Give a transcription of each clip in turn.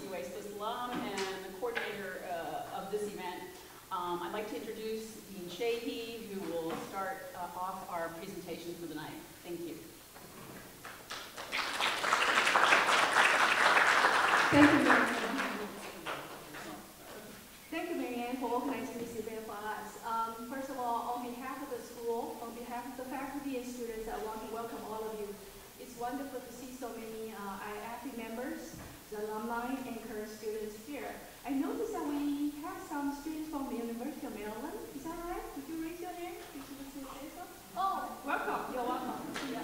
UASPIS alum and the coordinator of this event. I'd like to introduce Dean Sheehy, who will start off our presentation for the night. Thank you. Thank you, Marianne. Thank you, Marianne, for organizing this event for us. First of all, on behalf of the school, on behalf of the faculty and students, I want to welcome all of you. It's wonderful to see so many IAFE members, the alumni, and current students here. I noticed that we have some students from the University of Maryland. Is that right? Could you raise your hand? Did you say so? Oh, welcome. You're welcome. Yeah.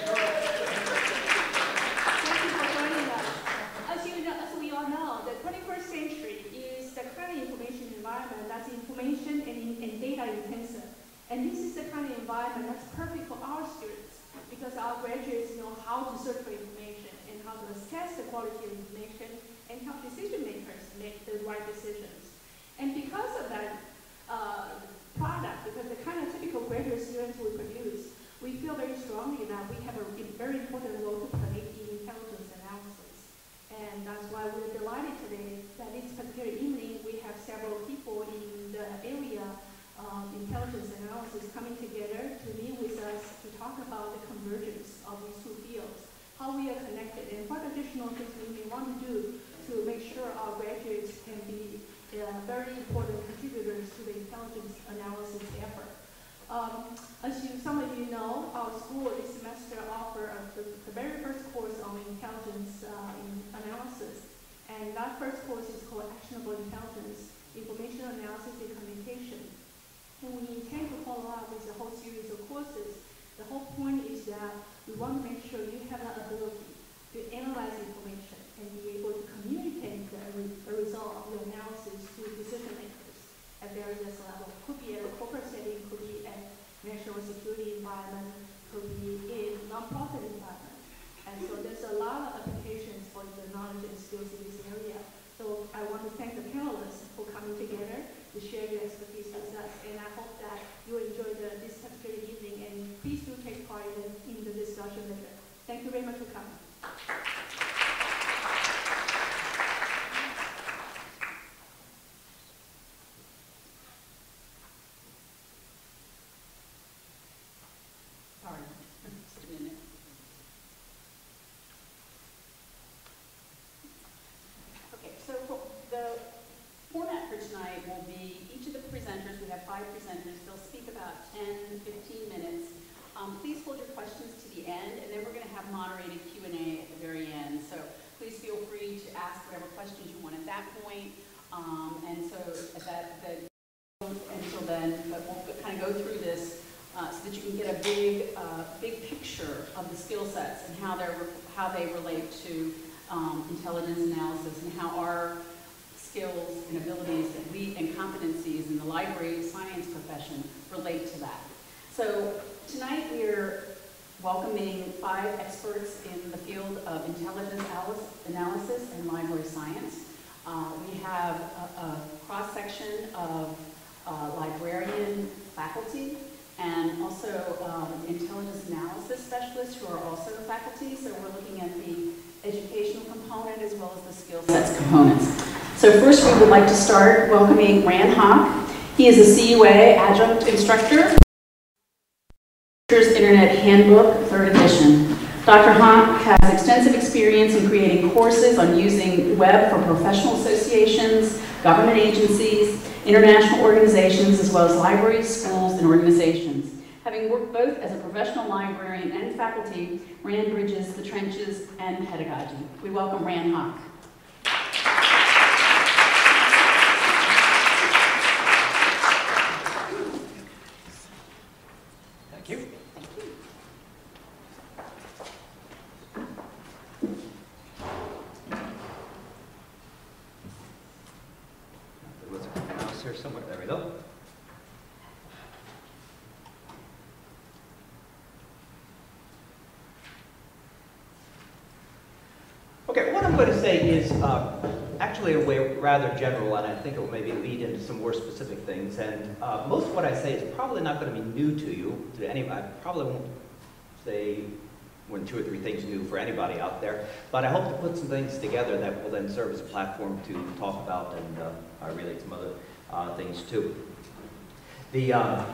Thank you for joining us. As we all know, the 21st century is the kind of information environment that's information and data intensive. And this is the kind of environment that's perfect for our students because our graduates know how to search for information and how to assess the quality of information and help decision makers make the right decisions. And because of that product, because the kind of typical graduate students we produce, we feel very strongly that we have a very important role to play in intelligence analysis. And that's why we're delighted today that this particular evening we have several people in the area of intelligence analysis coming together to meet with us to talk about the convergence of these two fields, how we are connected, and what additional things we may want to do to make sure our graduates can be very important contributors to the intelligence analysis effort. As some of you know, our school this semester offers the very first course on intelligence analysis. And that first course is called Actionable Intelligence, Information Analysis and Communication. And we intend to follow up with a whole series of courses. The whole point is that we want to make sure you have the ability to analyze information and be able to communicate the result of your analysis to decision makers at various levels. Could be at a corporate setting, could be at national security environment, could be in nonprofit environment. And so there's a lot of applications for the knowledge and skills in this area. So I want to thank the panelists for coming together to share your expertise with us. And I hope that you enjoy this particular evening. And please do take part in the discussion later. Thank you very much for coming. Sorry, just a minute. Okay, so the format for tonight will be each of the presenters, we have 5 presenters, they'll speak about 10, 15 minutes. Please hold your questions to the end, and then we're going to have moderated Q&A at the very end. So please feel free to ask whatever questions you want at that point. And so until then, but we'll kind of go through this so that you can get a big picture of the skill sets and how they relate to intelligence analysis and how our skills and abilities and competencies in the library science profession relate to that. So tonight we're welcoming 5 experts in the field of intelligence analysis and library science. We have a cross-section of librarian faculty and also intelligence analysis specialists who are also faculty. So we're looking at the educational component as well as the skill sets components. So first we would like to start welcoming Rand Hock. He is a CUA adjunct instructor. Internet Handbook, 3rd edition. Dr. Hock has extensive experience in creating courses on using web for professional associations, government agencies, international organizations, as well as libraries, schools, and organizations. Having worked both as a professional librarian and faculty, Rand bridges the trenches and pedagogy. We welcome Rand Hock. Thank you. There was a mouse here somewhere. There we go. Okay, what I'm going to say is actually in a way rather general, and I think it will maybe lead into some more specific things. And most of what I say is probably not going to be new to you, to anybody. I probably won't say one, 2 or 3 things new for anybody out there. But I hope to put some things together that will then serve as a platform to talk about and relate some other things too. The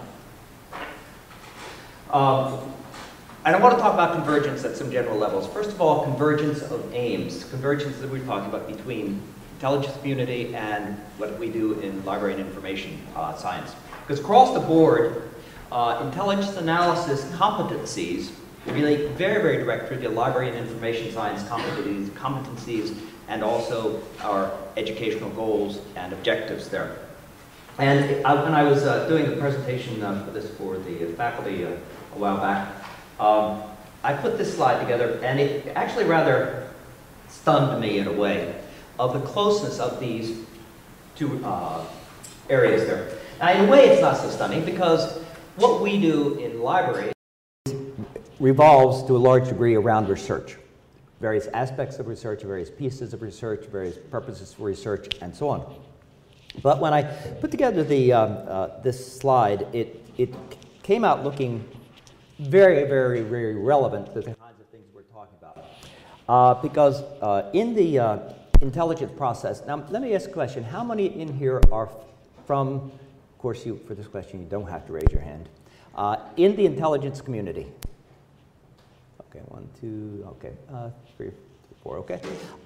and I want to talk about convergence at some general levels. First of all, convergence of aims. Convergence that we're talking about between intelligence community and what we do in library and information science. Because across the board, intelligence analysis competencies relate very, very directly to library and information science competencies and also our educational goals and objectives there. And when I was doing the presentation for this for the faculty a while back, I put this slide together, and it actually rather stunned me in a way of the closeness of these two areas there. And in a way, it's not so stunning because what we do in library revolves to a large degree around research. Various aspects of research, various pieces of research, various purposes for research, and so on. But when I put together this slide, it came out looking very, very, very relevant to the kinds of things we're talking about. Because in the intelligence process, now let me ask a question. How many in here are from, of course, for this question, you don't have to raise your hand, in the intelligence community? Okay, 1, 2, okay, 3, 4, okay.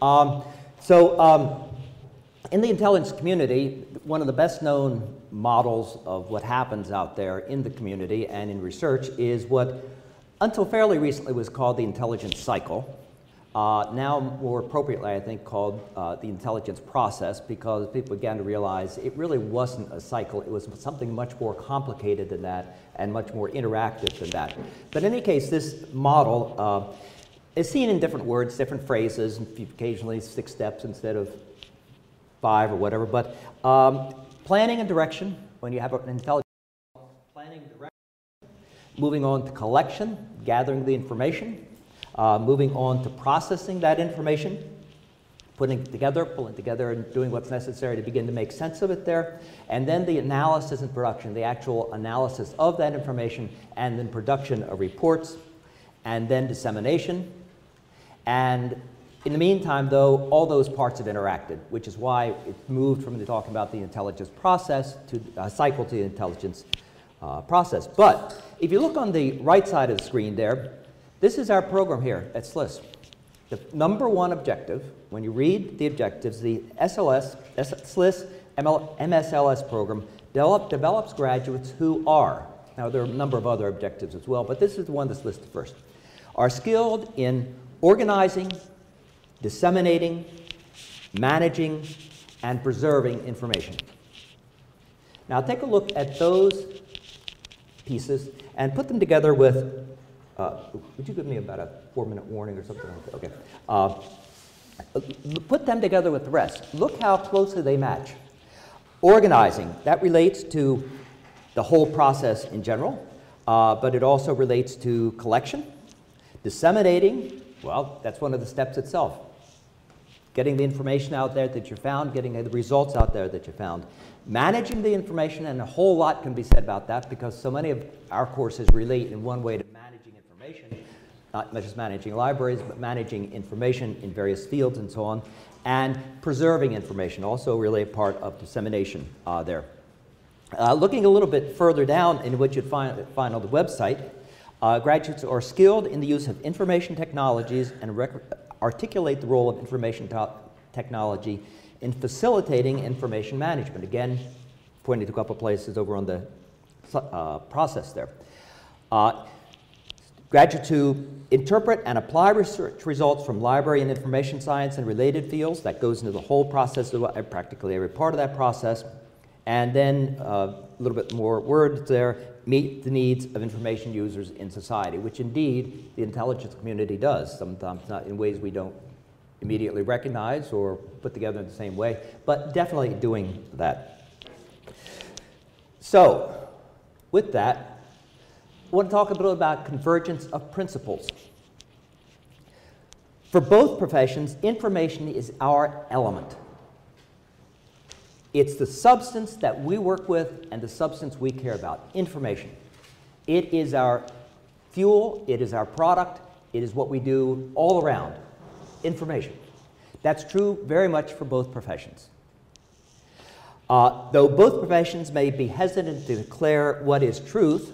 In the intelligence community, one of the best known models of what happens out there in the community and in research is what, until fairly recently, was called the intelligence cycle. Now, more appropriately, I think, called the intelligence process, because people began to realize it really wasn't a cycle. It was something much more complicated than that and much more interactive than that. But in any case, this model is seen in different words, different phrases, and occasionally 6 steps instead of 5 or whatever. But planning and direction, when you have an intelligence planning and direction, moving on to collection, gathering the information, moving on to processing that information, putting it together, pulling it together, and doing what's necessary to begin to make sense of it there, and then the analysis and production, the actual analysis of that information, and then production of reports, and then dissemination. And in the meantime, though, all those parts have interacted, which is why it moved from talking about the intelligence process to cycle to the intelligence process. But if you look on the right side of the screen there, this is our program here at SLIS. The #1 objective, when you read the objectives, the SLIS MSLS program develops graduates who are, now there are a number of other objectives as well, but this is the one that's listed first, are skilled in organizing, disseminating, managing, and preserving information. Now take a look at those pieces and put them together with, would you give me about a 4-minute warning or something like that? Okay. Put them together with the rest. Look how closely they match. Organizing, that relates to the whole process in general, but it also relates to collection. Disseminating, well, that's one of the steps itself. Getting the information out there that you found, getting the results out there that you found. Managing the information, and a whole lot can be said about that because so many of our courses relate in one way to managing information, not just managing libraries, but managing information in various fields and so on. And preserving information, also really a part of dissemination there. Looking a little bit further down in what you'd find on the website, graduates are skilled in the use of information technologies and articulate the role of information technology in facilitating information management. Again, pointing to a couple of places over on the process there. Graduates who interpret and apply research results from library and information science and related fields. That goes into the whole process, of practically every part of that process. And then a little bit more words there, meet the needs of information users in society, which indeed the intelligence community does, sometimes not in ways we don't immediately recognize or put together in the same way, but definitely doing that. So, with that, I want to talk a little about convergence of principles. For both professions, information is our element. It's the substance that we work with and the substance we care about, information. It is our fuel, it is our product, It is what we do all around, information. That's true very much for both professions. Though both professions may be hesitant to declare what is truth,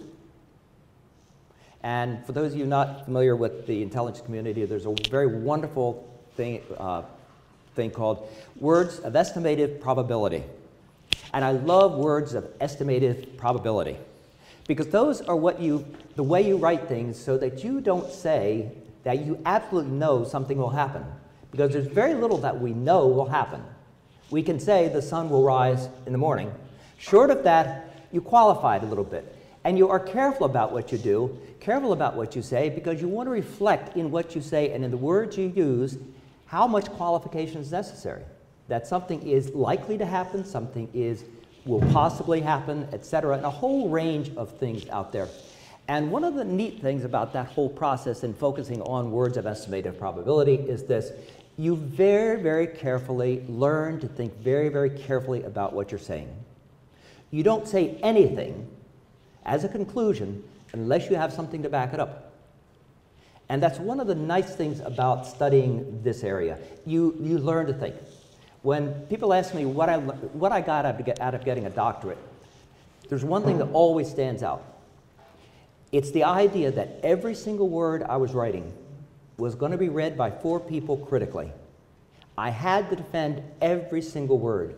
and for those of you not familiar with the intelligence community, there's a very wonderful thing called words of estimated probability. And I love words of estimated probability because those are the way you write things so that you don't say that you absolutely know something will happen, because there's very little that we know will happen. We can say the sun will rise in the morning. Short of that, you qualify it a little bit. And you are careful about what you do, careful about what you say, because you want to reflect in what you say and in the words you use how much qualification is necessary. That something is likely to happen, something will possibly happen, etc., and a whole range of things out there. And one of the neat things about that whole process in focusing on words of estimated probability is this. You very, very carefully learn to think very, very carefully about what you're saying. You don't say anything as a conclusion unless you have something to back it up. And that's one of the nice things about studying this area. You learn to think. When people ask me what I got out of getting a doctorate, there's one thing that always stands out. It's the idea that every single word I was writing was going to be read by 4 people critically. I had to defend every single word.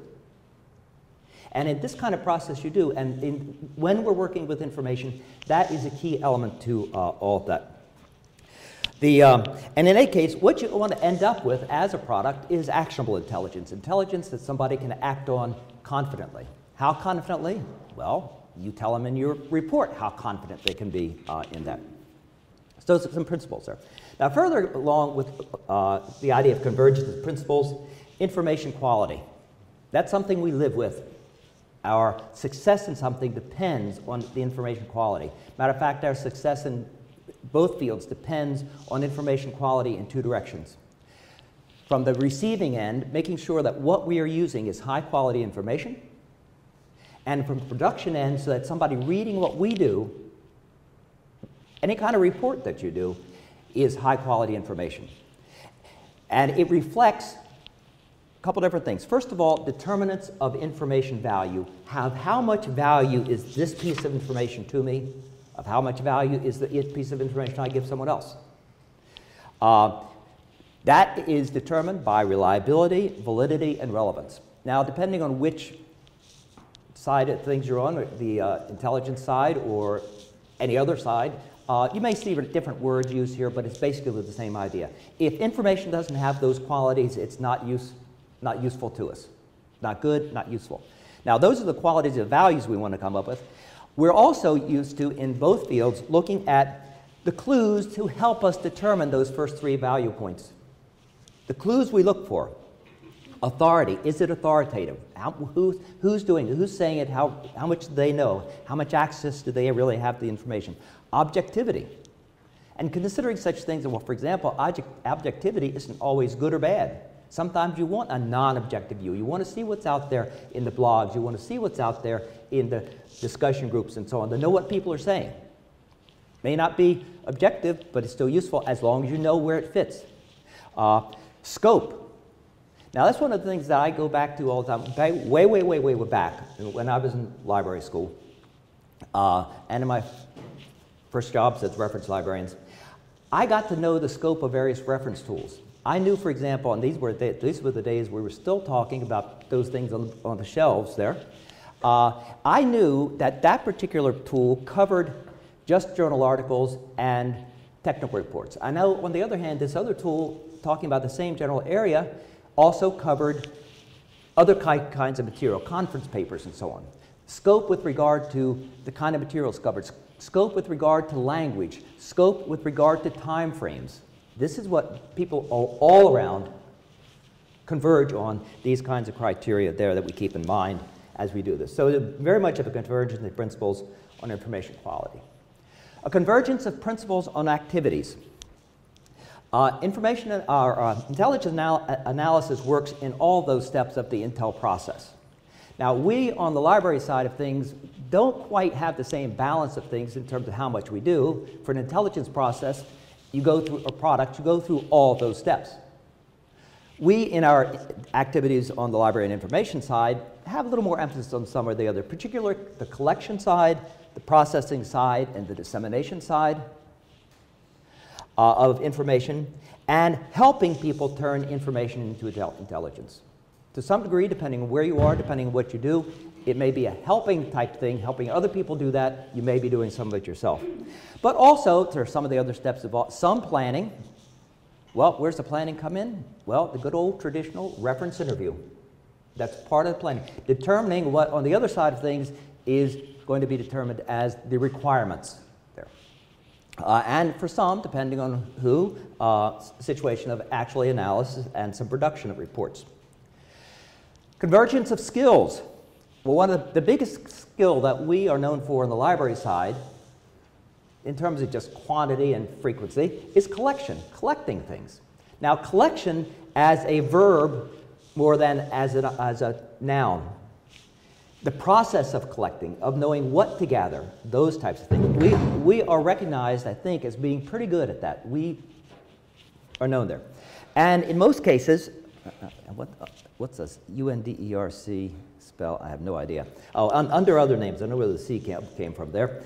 And in this kind of process you do, and when we're working with information, that is a key element to all of that. And in any case, what you want to end up with as a product is actionable intelligence, intelligence that somebody can act on confidently. How confidently? Well, you tell them in your report how confident they can be in that. So those are some principles there. Now, further along with the idea of convergence of principles, information quality. That's something we live with. Our success in something depends on the information quality. Matter of fact, our success in both fields depends on information quality in 2 directions. From the receiving end, making sure that what we are using is high quality information, and from the production end, so that somebody reading what we do, any kind of report that you do, is high quality information. And it reflects a couple different things. First of all, determinants of information value. How much value is this piece of information to me? Of how much value is the piece of information I give someone else? That is determined by reliability, validity, and relevance. Now, depending on which side of things you're on, the intelligence side or any other side, you may see different words used here, but it's basically the same idea. If information doesn't have those qualities, it's not useful to us. Not good, not useful. Now, those are the qualities of values we want to come up with. We're also used to, in both fields, looking at the clues to help us determine those first 3 value points. The clues we look for. Authority. Is it authoritative? Who's doing it? Who's saying it? How much do they know? How much access do they really have to the information? Objectivity. And considering such things, well, for example, objectivity isn't always good or bad. Sometimes you want a non-objective view. You want to see what's out there in the blogs. You want to see what's out there in the discussion groups and so on, to know what people are saying. May not be objective, but it's still useful as long as you know where it fits. Scope. Now, that's one of the things that I go back to all the time, way back when I was in library school and in my first jobs as reference librarians. I got to know the scope of various reference tools. I knew, for example, and these were the days we were still talking about those things on the shelves there. I knew that that particular tool covered just journal articles and technical reports. I know, on the other hand, this other tool, talking about the same general area, also covered other kinds of material, conference papers and so on. Scope with regard to the kind of materials covered, scope with regard to language, scope with regard to time frames. This is what people all around converge on, these kinds of criteria there that we keep in mind as we do this. So very much of a convergence of principles on information quality. A convergence of principles on activities. Intelligence analysis works in all those steps of the Intel process. Now, we on the library side of things don't quite have the same balance of things in terms of how much we do. For an intelligence process, you go through a product, you go through all those steps. We, in our activities on the library and information side, have a little more emphasis on some or the other, particularly the collection side, the processing side, and the dissemination side of information, and helping people turn information into intelligence. To some degree, depending on where you are, depending on what you do, it may be a helping type thing, helping other people do that. You may be doing some of it yourself. But also, there are some of the other steps involved, some planning. Well, where's the planning come in? Well, the good old traditional reference interview. That's part of the planning. Determining what, on the other side of things, is going to be determined as the requirements there. And for some, depending on who, situation of actually analysis and some production of reports. Convergence of skills. Well, one of the biggest skill that we are known for on the library side, in terms of just quantity and frequency, is collection, collecting things. Now, collection as a verb more than as a noun. The process of collecting, of knowing what to gather, those types of things. We are recognized, I think, as being pretty good at that. We are known there. And in most cases, what's this UNDERC spell? I have no idea. Oh, under other names. I don't know where the C came from there.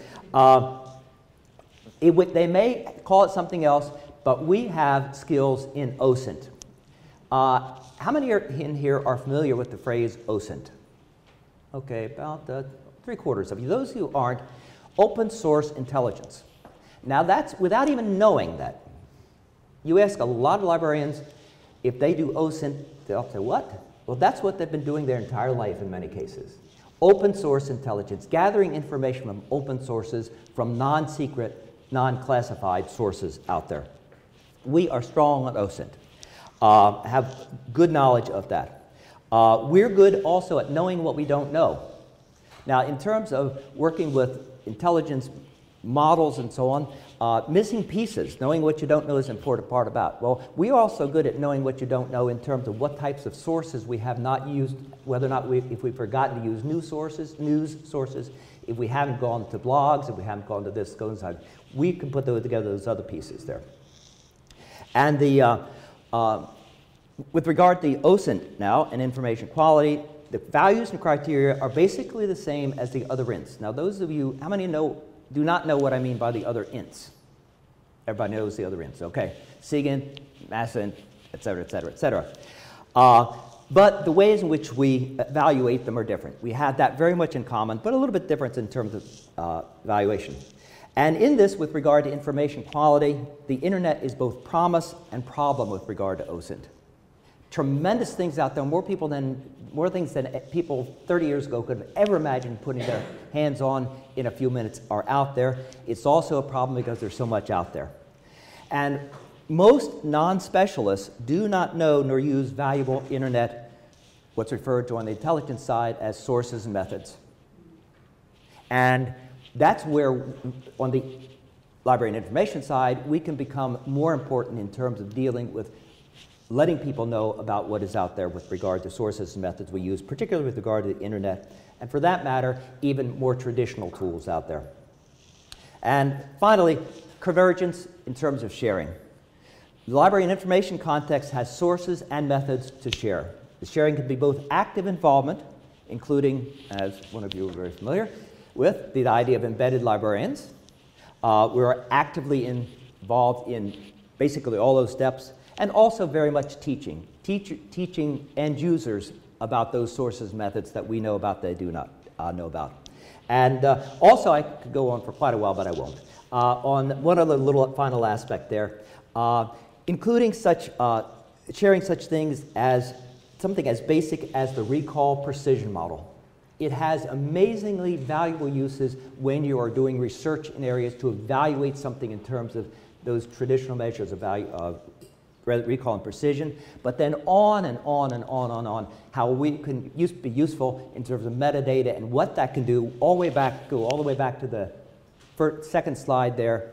They may call it something else, but we have skills in OSINT. How many in here are familiar with the phrase OSINT? Okay, about 3/4 of you. Those who aren't, open source intelligence. Now that's without even knowing that. You ask a lot of librarians if they do OSINT, they'll say, what? Well, that's what they've been doing their entire life in many cases. Open source intelligence, gathering information from open sources, from non-secret, non-classified sources out there. We are strong on OSINT, have good knowledge of that. We're good also at knowing what we don't know. Now, in terms of working with intelligence models and so on, missing pieces, knowing what you don't know is an important part about. Well, we're also good at knowing what you don't know in terms of what types of sources we have not used, whether or not if we've forgotten to use news sources, if we haven't gone to blogs, if we haven't gone to this, goes on. We can put those together, those other pieces there. And with regard to the OSINT now and information quality, the values and criteria are basically the same as the other INTs. Now, those of you, how many do not know what I mean by the other INTs? Everybody knows the other INTs, okay. SIGINT, MASINT, et cetera, et cetera, et cetera. But the ways in which we evaluate them are different. We have that very much in common, but a little bit different in terms of evaluation. And in this, with regard to information quality, the internet is both promise and problem with regard to OSINT. Tremendous things out there, more things than people 30 years ago could have ever imagined putting their hands on in a few minutes are out there. It's also a problem because there's so much out there. And most non-specialists do not know nor use valuable internet, what's referred to on the intelligence side as sources and methods. And that's where, on the library and information side, we can become more important in terms of dealing with letting people know about what is out there with regard to sources and methods we use, particularly with regard to the internet, and for that matter, even more traditional tools out there. And finally, convergence in terms of sharing. The library and information context has sources and methods to share. The sharing can be both active involvement, including, as one of you are very familiar with, the idea of embedded librarians. We're actively involved in basically all those steps, and also very much teaching end users about those sources and methods that we know about they do not know about. And also, I could go on for quite a while, but I won't. On one other little final aspect there, including sharing such things as something as basic as the recall precision model. It has amazingly valuable uses when you are doing research in areas to evaluate something in terms of those traditional measures of value, recall and precision, but then on and on and on and on, how we can be useful in terms of metadata and what that can do, all the way back to the second slide there,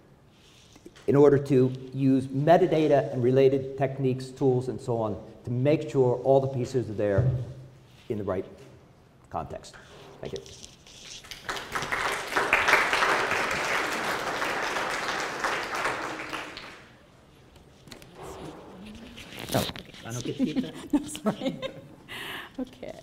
in order to use metadata and related techniques, tools, and so on to make sure all the pieces are there in the right context. Thank you. Oh, I don't get to keep that? No, sorry. Okay.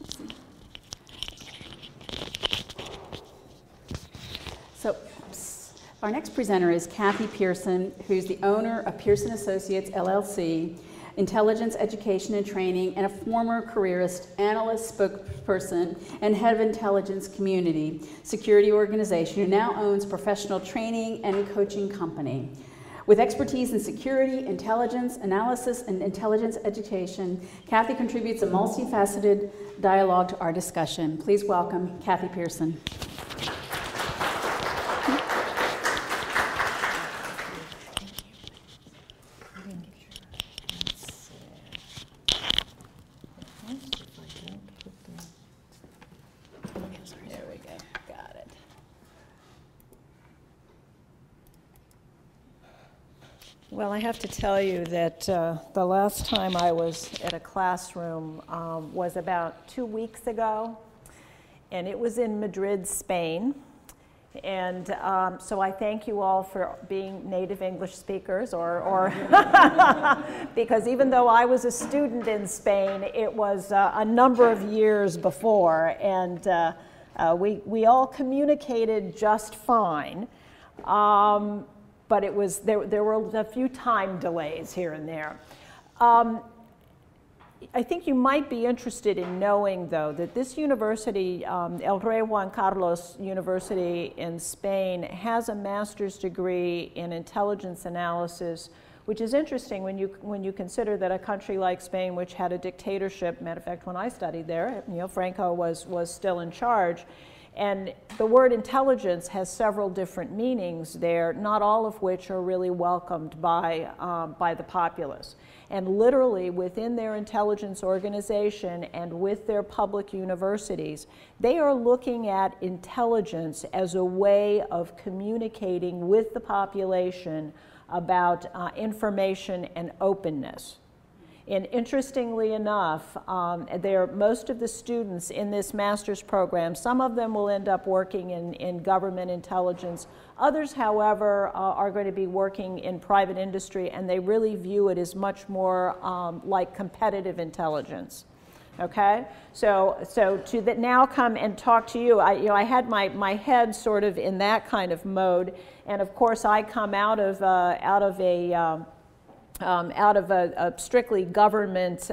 So our next presenter is Kathy Pearson, who's the owner of Pearson Associates, LLC, Intelligence Education and Training, and a former careerist, analyst, spokesperson, and head of intelligence community security organization who now owns a professional training and coaching company. With expertise in security, intelligence, analysis, and intelligence education, Kathy contributes a multifaceted dialogue to our discussion. Please welcome Kathy Pearson. There we go. Got it. Well, I have to tell you that the last time I was at a classroom was about 2 weeks ago, and it was in Madrid, Spain. And so I thank you all for being native English speakers, or because even though I was a student in Spain, it was a number of years before, and we all communicated just fine. But it was, there were a few time delays here and there. I think you might be interested in knowing, though, that this university, El Rey Juan Carlos University in Spain, has a master's degree in intelligence analysis, which is interesting when you consider that a country like Spain, which had a dictatorship, matter of fact, when I studied there, Franco was still in charge. And the word intelligence has several different meanings there, not all of which are really welcomed by the populace. And literally within their intelligence organization and with their public universities, they are looking at intelligence as a way of communicating with the population about information and openness. And interestingly enough, most of the students in this master's program, some of them will end up working in government intelligence. Others, however, are going to be working in private industry, and they really view it as much more like competitive intelligence. Okay, so to now come and talk to you, I had my head sort of in that kind of mode, and of course I come out of a strictly government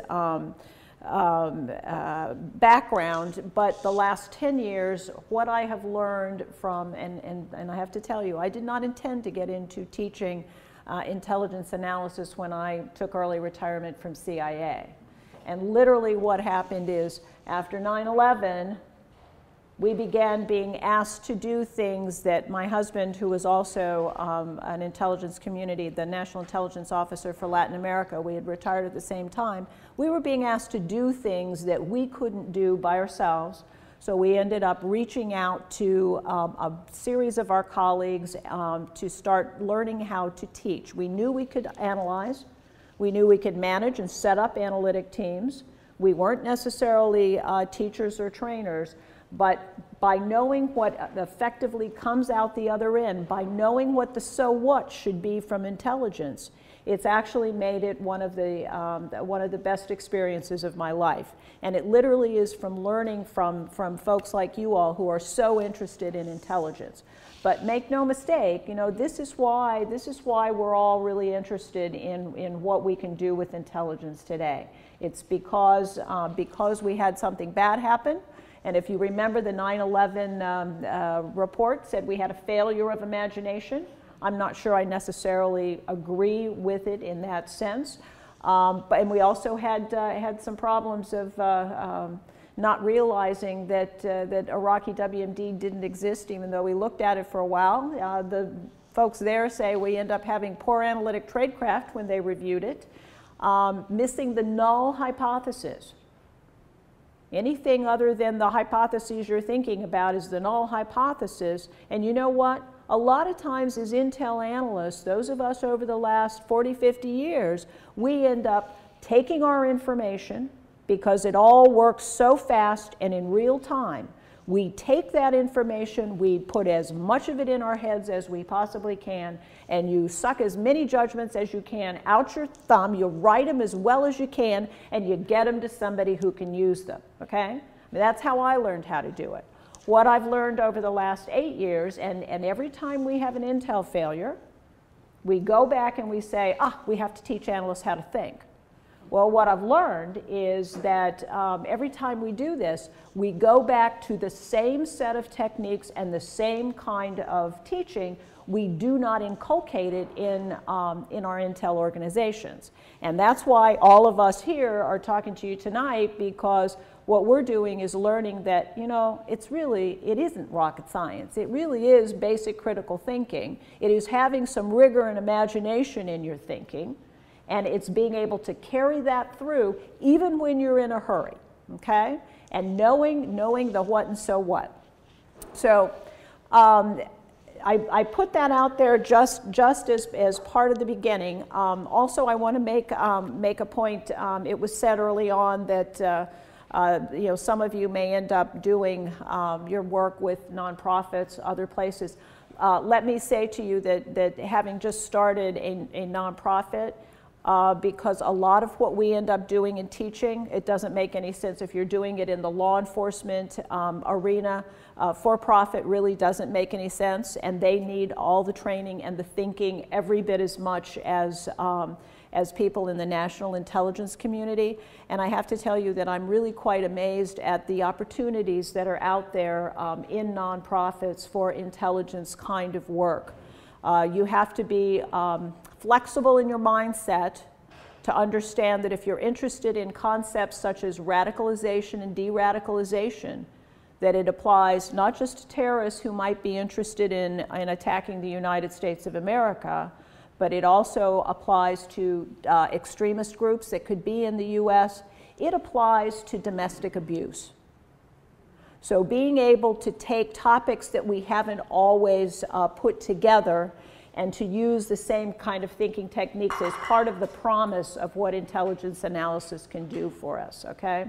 background, but the last 10 years, what I have learned from, and I have to tell you, I did not intend to get into teaching intelligence analysis when I took early retirement from CIA. And literally what happened is, after 9/11, we began being asked to do things that my husband, who was also an intelligence community, the National Intelligence Officer for Latin America, we had retired at the same time, we were being asked to do things that we couldn't do by ourselves. So we ended up reaching out to a series of our colleagues to start learning how to teach. We knew we could analyze. We knew we could manage and set up analytic teams. We weren't necessarily teachers or trainers, but by knowing what effectively comes out the other end, by knowing what the so what should be from intelligence, it's actually made it one of the best experiences of my life. And it literally is from learning from folks like you all who are so interested in intelligence. But make no mistake, this is why we're all really interested in what we can do with intelligence today. It's because we had something bad happen. And if you remember, the 9/11 report said we had a failure of imagination. I'm not sure I necessarily agree with it in that sense. And we also had some problems of not realizing that Iraqi WMD didn't exist, even though we looked at it for a while. The folks there say we end up having poor analytic tradecraft when they reviewed it, missing the null hypothesis. Anything other than the hypotheses you're thinking about is the null hypothesis. And you know what? A lot of times as Intel analysts, those of us over the last 40, 50 years, we end up taking our information, because it all works so fast and in real time, We take that information, we put as much of it in our heads as we possibly can, and you suck as many judgments as you can out your thumb, you write them as well as you can, and you get them to somebody who can use them, okay? I mean, that's how I learned how to do it. What I've learned over the last 8 years, and every time we have an Intel failure, we go back and we say, we have to teach analysts how to think. Well, what I've learned is that every time we do this, we go back to the same set of techniques and the same kind of teaching. We do not inculcate it in our Intel organizations. And that's why all of us here are talking to you tonight, because what we're doing is learning that, you know, it isn't rocket science. It really is basic critical thinking. It is having some rigor and imagination in your thinking. And it's being able to carry that through even when you're in a hurry, okay? And knowing the what and so what. So I put that out there just as part of the beginning. Also, I want to make a point. It was said early on that you know, some of you may end up doing your work with nonprofits, other places. Let me say to you that having just started a nonprofit, because a lot of what we end up doing in teaching, it doesn't make any sense if you're doing it in the law enforcement arena. For-profit really doesn't make any sense, and they need all the training and the thinking every bit as much as people in the national intelligence community. And I have to tell you that I'm really quite amazed at the opportunities that are out there in nonprofits for intelligence kind of work. You have to be flexible in your mindset to understand that if you're interested in concepts such as radicalization and de-radicalization, that it applies not just to terrorists who might be interested in attacking the United States of America, but it also applies to extremist groups that could be in the US. It applies to domestic abuse. So being able to take topics that we haven't always put together and to use the same kind of thinking techniques is part of the promise of what intelligence analysis can do for us, okay?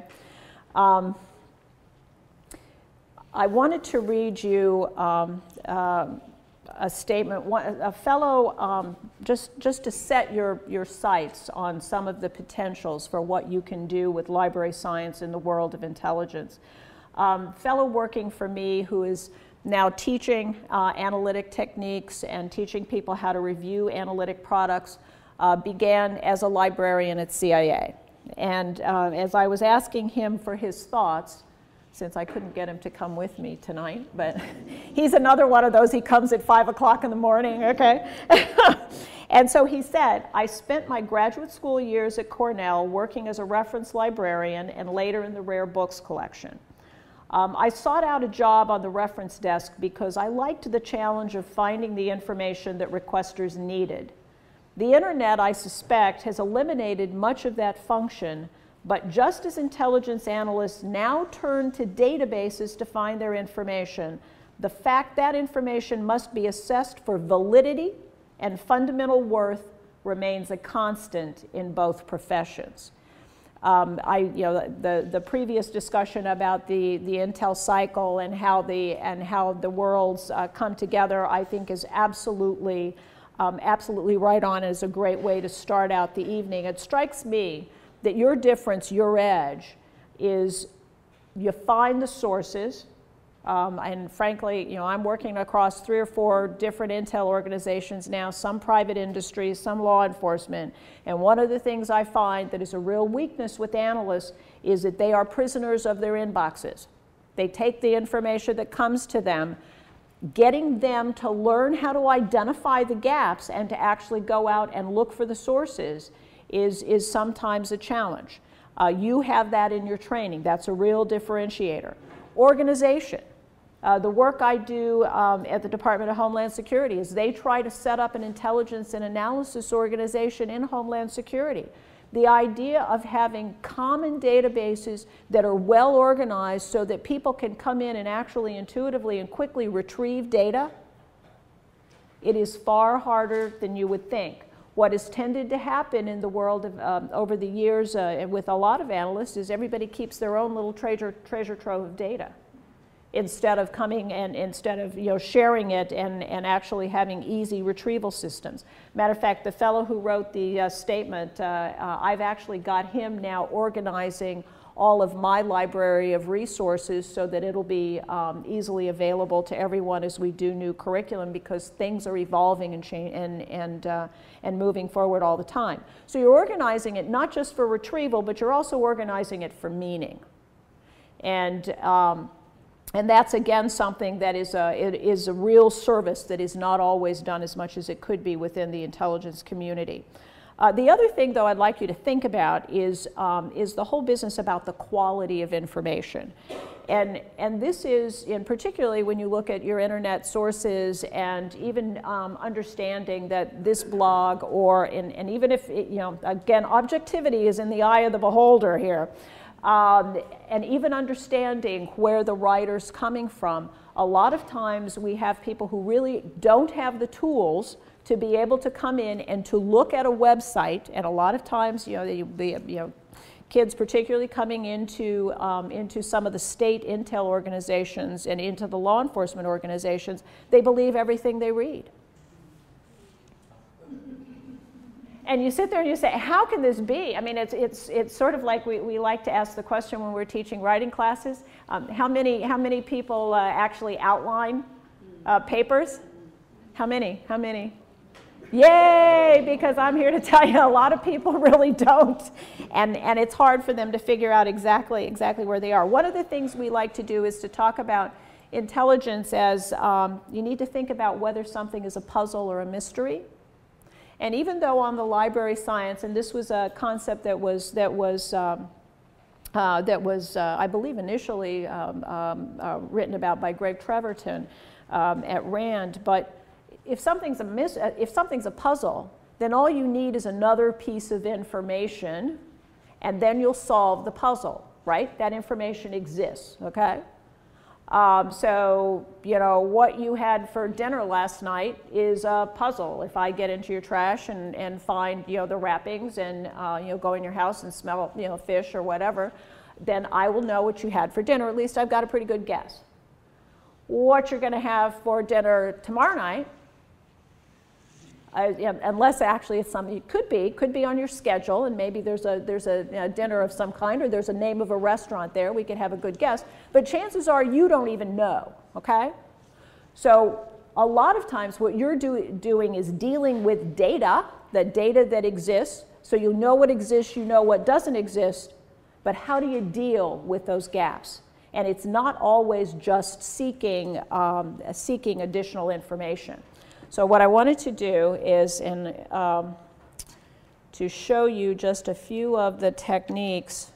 I wanted to read you a statement. A fellow, just to set your sights on some of the potentials for what you can do with library science in the world of intelligence. Fellow working for me who is now teaching analytic techniques and teaching people how to review analytic products, began as a librarian at CIA. And as I was asking him for his thoughts, since I couldn't get him to come with me tonight, but he's another one of those, he comes at 5 o'clock in the morning, okay? And so he said, I spent my graduate school years at Cornell working as a reference librarian and later in the rare books collection. I sought out a job on the reference desk because I liked the challenge of finding the information that requesters needed. The internet, I suspect, has eliminated much of that function, but just as intelligence analysts now turn to databases to find their information, the fact that information must be assessed for validity and fundamental worth remains a constant in both professions. The previous discussion about the Intel cycle and how the worlds come together, I think, is absolutely right on. Is a great way to start out the evening. It strikes me that your difference, your edge, is you find the sources. And frankly, I'm working across 3 or 4 different Intel organizations now, some private industries, some law enforcement. And one of the things I find that is a real weakness with analysts is that they are prisoners of their inboxes. They take the information that comes to them. Getting them to learn how to identify the gaps and to actually go out and look for the sources is sometimes a challenge. You have that in your training. That's a real differentiator. Organization. The work I do at the Department of Homeland Security is they try to set up an intelligence and analysis organization in Homeland Security. The idea of having common databases that are well organized so that people can come in and actually intuitively and quickly retrieve data, it is far harder than you would think. What has tended to happen in the world of, over the years with a lot of analysts is everybody keeps their own little treasure trove of data. instead of coming and instead of sharing it and actually having easy retrieval systems. Matter of fact, the fellow who wrote the statement, I've actually got him now organizing all of my library of resources so that it'll be easily available to everyone as we do new curriculum, because things are evolving and moving forward all the time. So you're organizing it not just for retrieval, but you're also organizing it for meaning. And that's, again, something that is a real service that is not always done as much as it could be within the intelligence community. The other thing, though, I'd like you to think about is the whole business about the quality of information. And this is, in particularly when you look at your internet sources, and even understanding that this blog, and even if, again, objectivity is in the eye of the beholder here, and even understanding where the writer's coming from. A lot of times we have people who really don't have the tools to be able to come in and to look at a website, and a lot of times, kids particularly coming into some of the state intel organizations and into the law enforcement organizations, they believe everything they read. And you sit there and you say, how can this be? I mean, it's sort of like we like to ask the question when we're teaching writing classes, how many people actually outline papers? How many? How many? Yay, because I'm here to tell you a lot of people really don't. And it's hard for them to figure out exactly where they are. One of the things we like to do is to talk about intelligence as you need to think about whether something is a puzzle or a mystery. And even though on the library science, and this was a concept that was I believe initially written about by Greg Treverton at Rand, but if something's a puzzle, then all you need is another piece of information, and then you'll solve the puzzle, right? That information exists, okay? So, what you had for dinner last night is a puzzle. If I get into your trash and find, the wrappings and, go in your house and smell, fish or whatever, then I will know what you had for dinner. At least I've got a pretty good guess. What you're going to have for dinner tomorrow night, unless actually it's something it could be on your schedule, and maybe there's a dinner of some kind, or there's a name of a restaurant there, we could have a good guess, but chances are you don't even know, okay? So a lot of times what you're doing is dealing with data that exists, so you know what exists, you know what doesn't exist, but how do you deal with those gaps? And it's not always just seeking additional information. So what I wanted to do is to show you just a few of the techniques.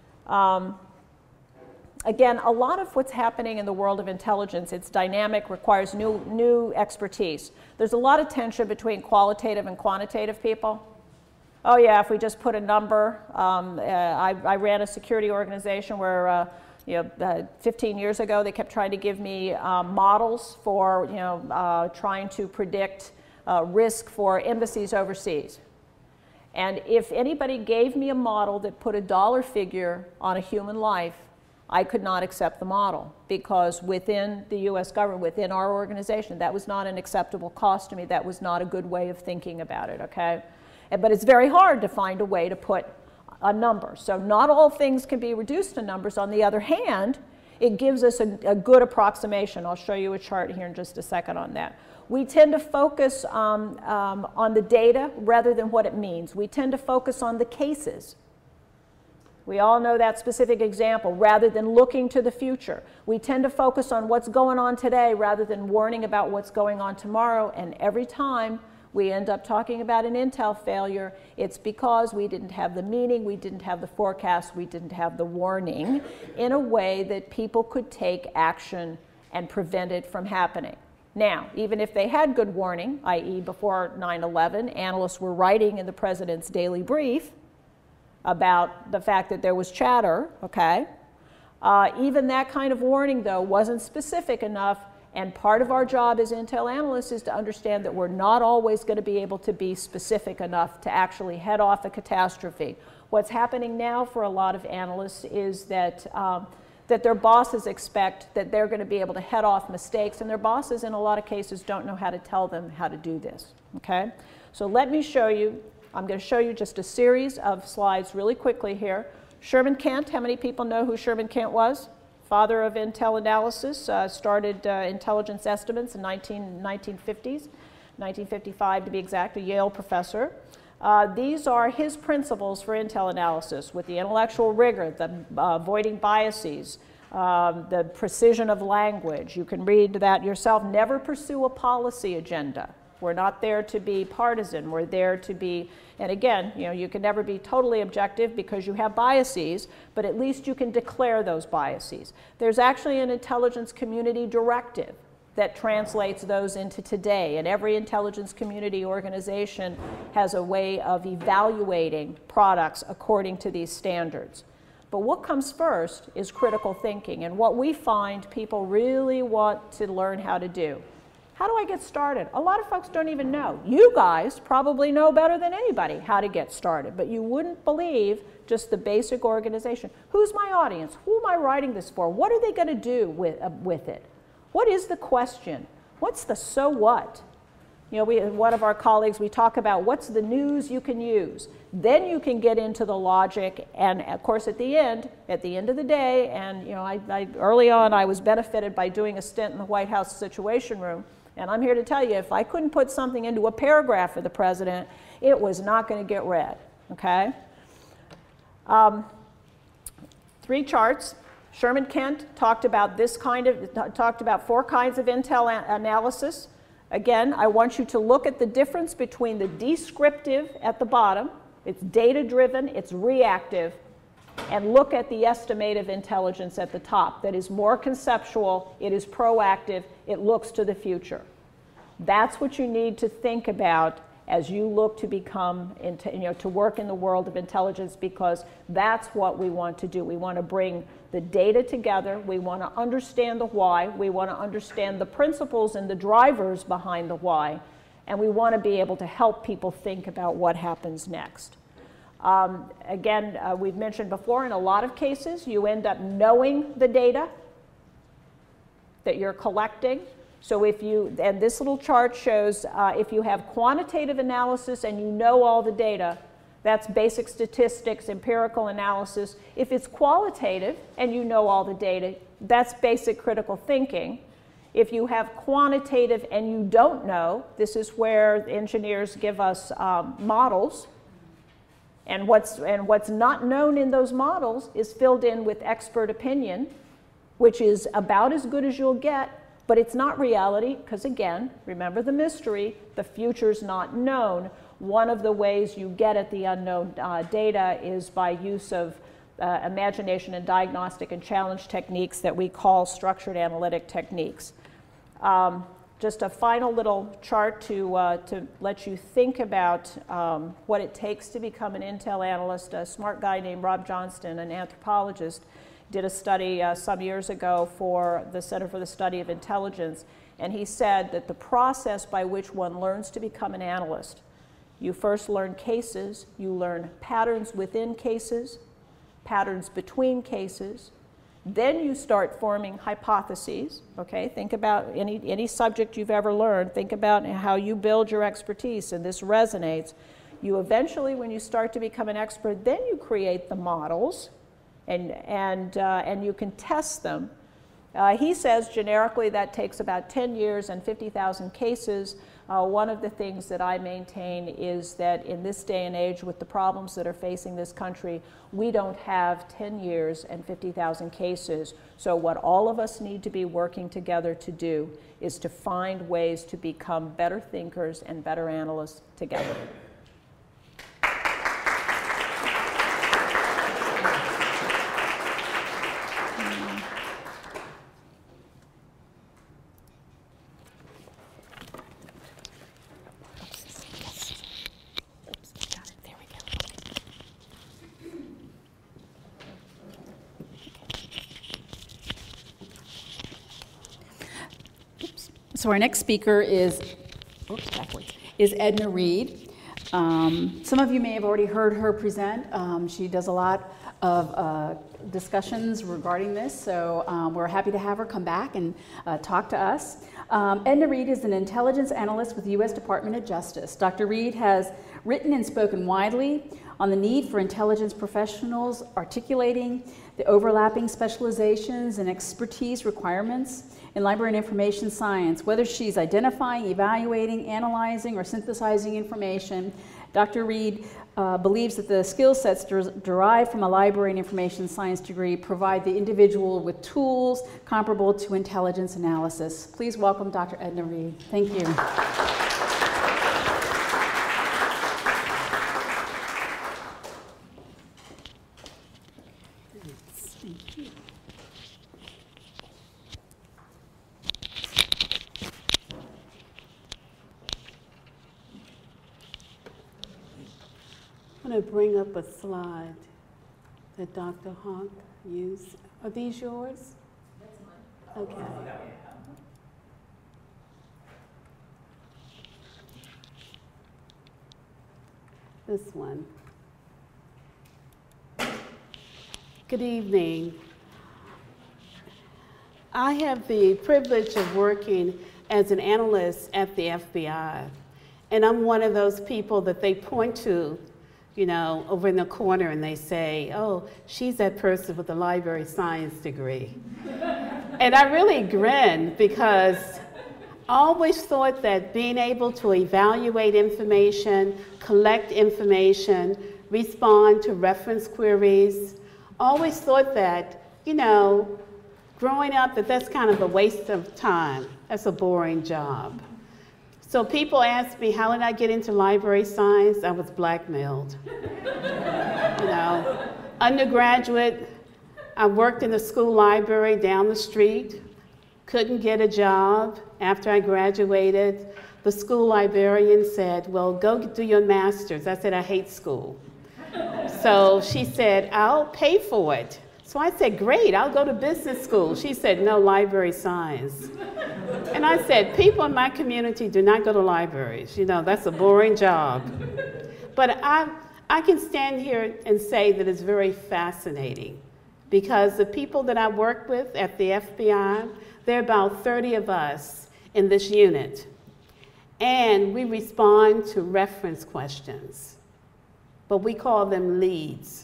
Again, a lot of what's happening in the world of intelligence, it's dynamic, requires new expertise. There's a lot of tension between qualitative and quantitative people. Oh yeah, if we just put a number. I ran a security organization where 15 years ago, they kept trying to give me models for, trying to predict risk for embassies overseas. And if anybody gave me a model that put a dollar figure on a human life, I could not accept the model, because within the U.S. government, within our organization, that was not an acceptable cost to me. That was not a good way of thinking about it, okay? But it's very hard to find a way to put a number. So not all things can be reduced to numbers. On the other hand, it gives us a good approximation. I'll show you a chart here in just a second on that. We tend to focus on the data rather than what it means. We tend to focus on the cases. We all know that specific example, rather than looking to the future. We tend to focus on what's going on today rather than warning about what's going on tomorrow, and every time we end up talking about an intel failure, it's because we didn't have the meaning, we didn't have the forecast, we didn't have the warning in a way that people could take action and prevent it from happening. Now, even if they had good warning, i.e. before 9/11, analysts were writing in the president's daily brief about the fact that there was chatter, okay? Even that kind of warning, though, wasn't specific enough. And part of our job as intel analysts is to understand that we're not always going to be able to be specific enough to actually head off a catastrophe. What's happening now for a lot of analysts is that that their bosses expect that they're going to be able to head off mistakes, and their bosses in a lot of cases don't know how to tell them how to do this, okay? So let me show you, I'm going to show you just a series of slides really quickly here. Sherman Kent, how many people know who Sherman Kent was? Father of Intel analysis, started intelligence estimates in 1950s, 1955 to be exact, a Yale professor. These are his principles for intel analysis, with the intellectual rigor, the avoiding biases, the precision of language. You can read that yourself. Never pursue a policy agenda. We're not there to be partisan. We're there to be, and again, you know, you can never be totally objective because you have biases, but at least you can declare those biases. There's actually an intelligence community directive that translates those into today. And every intelligence community organization has a way of evaluating products according to these standards. But what comes first is critical thinking, and what we find people really want to learn how to do. How do I get started? A lot of folks don't even know. You guys probably know better than anybody how to get started, but you wouldn't believe just the basic organization. Who's my audience? Who am I writing this for? What are they going to do with it? What is the question? What's the so what? You know, one of our colleagues, we talk about what's the news you can use. Then you can get into the logic, and of course at the end of the day, and you know, early on I was benefited by doing a stint in the White House Situation Room, and I'm here to tell you, if I couldn't put something into a paragraph for the president, it was not going to get read, okay? 3 charts. Sherman Kent talked about talked about 4 kinds of intel analysis. Again, I want you to look at the difference between the descriptive at the bottom, it's data-driven, it's reactive, and look at the estimative intelligence at the top that is more conceptual, it is proactive, it looks to the future. That's what you need to think about as you look to become, to work in the world of intelligence, because that's what we want to do. We want to bring the data together, we want to understand the why, we want to understand the principles and the drivers behind the why, and we want to be able to help people think about what happens next. Again, we've mentioned before, in a lot of cases, you end up knowing the data that you're collecting. So if you, and this little chart shows if you have quantitative analysis and you know all the data, that's basic statistics, empirical analysis. If it's qualitative and you know all the data, that's basic critical thinking. If you have quantitative and you don't know, this is where engineers give us models. And what's not known in those models is filled in with expert opinion, which is about as good as you'll get. But it's not reality, because again, remember the mystery, the future's not known. One of the ways you get at the unknown data is by use of imagination and diagnostic and challenge techniques that we call structured analytic techniques. Just a final little chart to let you think about what it takes to become an intel analyst. A smart guy named Rob Johnston, an anthropologist, did a study some years ago for the Center for the Study of Intelligence, and he said that the process by which one learns to become an analyst, you first learn cases, you learn patterns within cases, patterns between cases, then you start forming hypotheses, okay? Think about any subject you've ever learned, think about how you build your expertise, and this resonates. You eventually, when you start to become an expert, then you create the models, and you can test them. He says generically that takes about 10 years and 50,000 cases. One of the things that I maintain is that in this day and age, with the problems that are facing this country, we don't have 10 years and 50,000 cases. So what all of us need to be working together to do is to find ways to become better thinkers and better analysts together. So our next speaker is Edna Reed. Some of you may have already heard her present. She does a lot of discussions regarding this, so we're happy to have her come back and talk to us. Edna Reed is an intelligence analyst with the U.S. Department of Justice. Dr. Reed has written and spoken widely on the need for intelligence professionals, articulating the overlapping specializations and expertise requirements in library and information science. Whether she's identifying, evaluating, analyzing, or synthesizing information, Dr. Reed believes that the skill sets derived from a library and information science degree provide the individual with tools comparable to intelligence analysis. Please welcome Dr. Edna Reed. Thank you. I'm going to bring up a slide that Dr. Hawk used. Are these yours? That's mine. Okay. This one. Good evening. I have the privilege of working as an analyst at the FBI, and I'm one of those people that they point to, you know, over in the corner, and they say, oh, she's that person with a library science degree. And I really grin, because I always thought that being able to evaluate information, collect information, respond to reference queries, always thought that, you know, growing up, that's kind of a waste of time. That's a boring job. So people ask me, how did I get into library science? I was blackmailed. You know, undergraduate, I worked in the school library down the street, couldn't get a job. After I graduated, the school librarian said, well, go do your master's. I said, I hate school. So she said, I'll pay for it. So I said, great, I'll go to business school. She said, no, library science. And I said, people in my community do not go to libraries. You know, that's a boring job. But I can stand here and say that it's very fascinating, because the people that I work with at the FBI, there are about 30 of us in this unit. And we respond to reference questions, but we call them leads.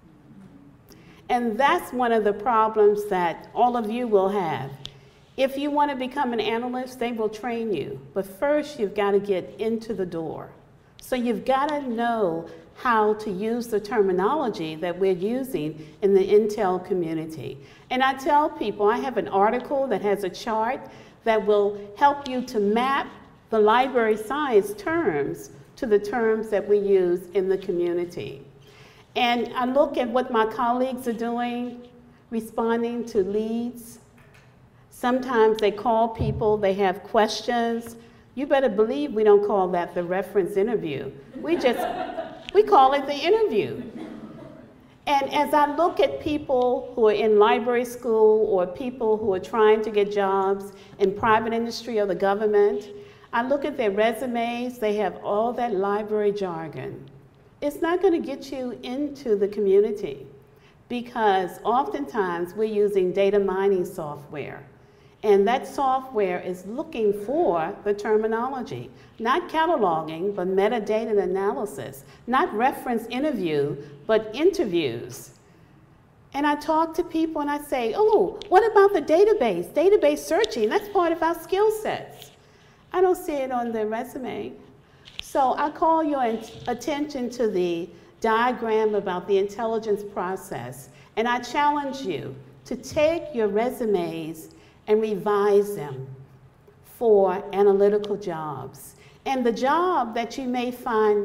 And that's one of the problems that all of you will have. If you want to become an analyst, they will train you. But first, you've got to get into the door. So you've got to know how to use the terminology that we're using in the Intel community. And I tell people, I have an article that has a chart that will help you to map the library science terms to the terms that we use in the community. And I look at what my colleagues are doing, responding to leads. Sometimes they call people, they have questions. You better believe we don't call that the reference interview. We call it the interview. And as I look at people who are in library school, or people who are trying to get jobs in private industry or the government, I look at their resumes, they have all that library jargon. It's not going to get you into the community, because oftentimes we're using data mining software. And that software is looking for the terminology, not cataloging, but metadata analysis, not reference interview, but interviews. And I talk to people and I say, oh, what about the database? Database searching, that's part of our skill sets. I don't see it on the resume. So I call your attention to the diagram about the intelligence process, and I challenge you to take your resumes and revise them for analytical jobs. And the job that you may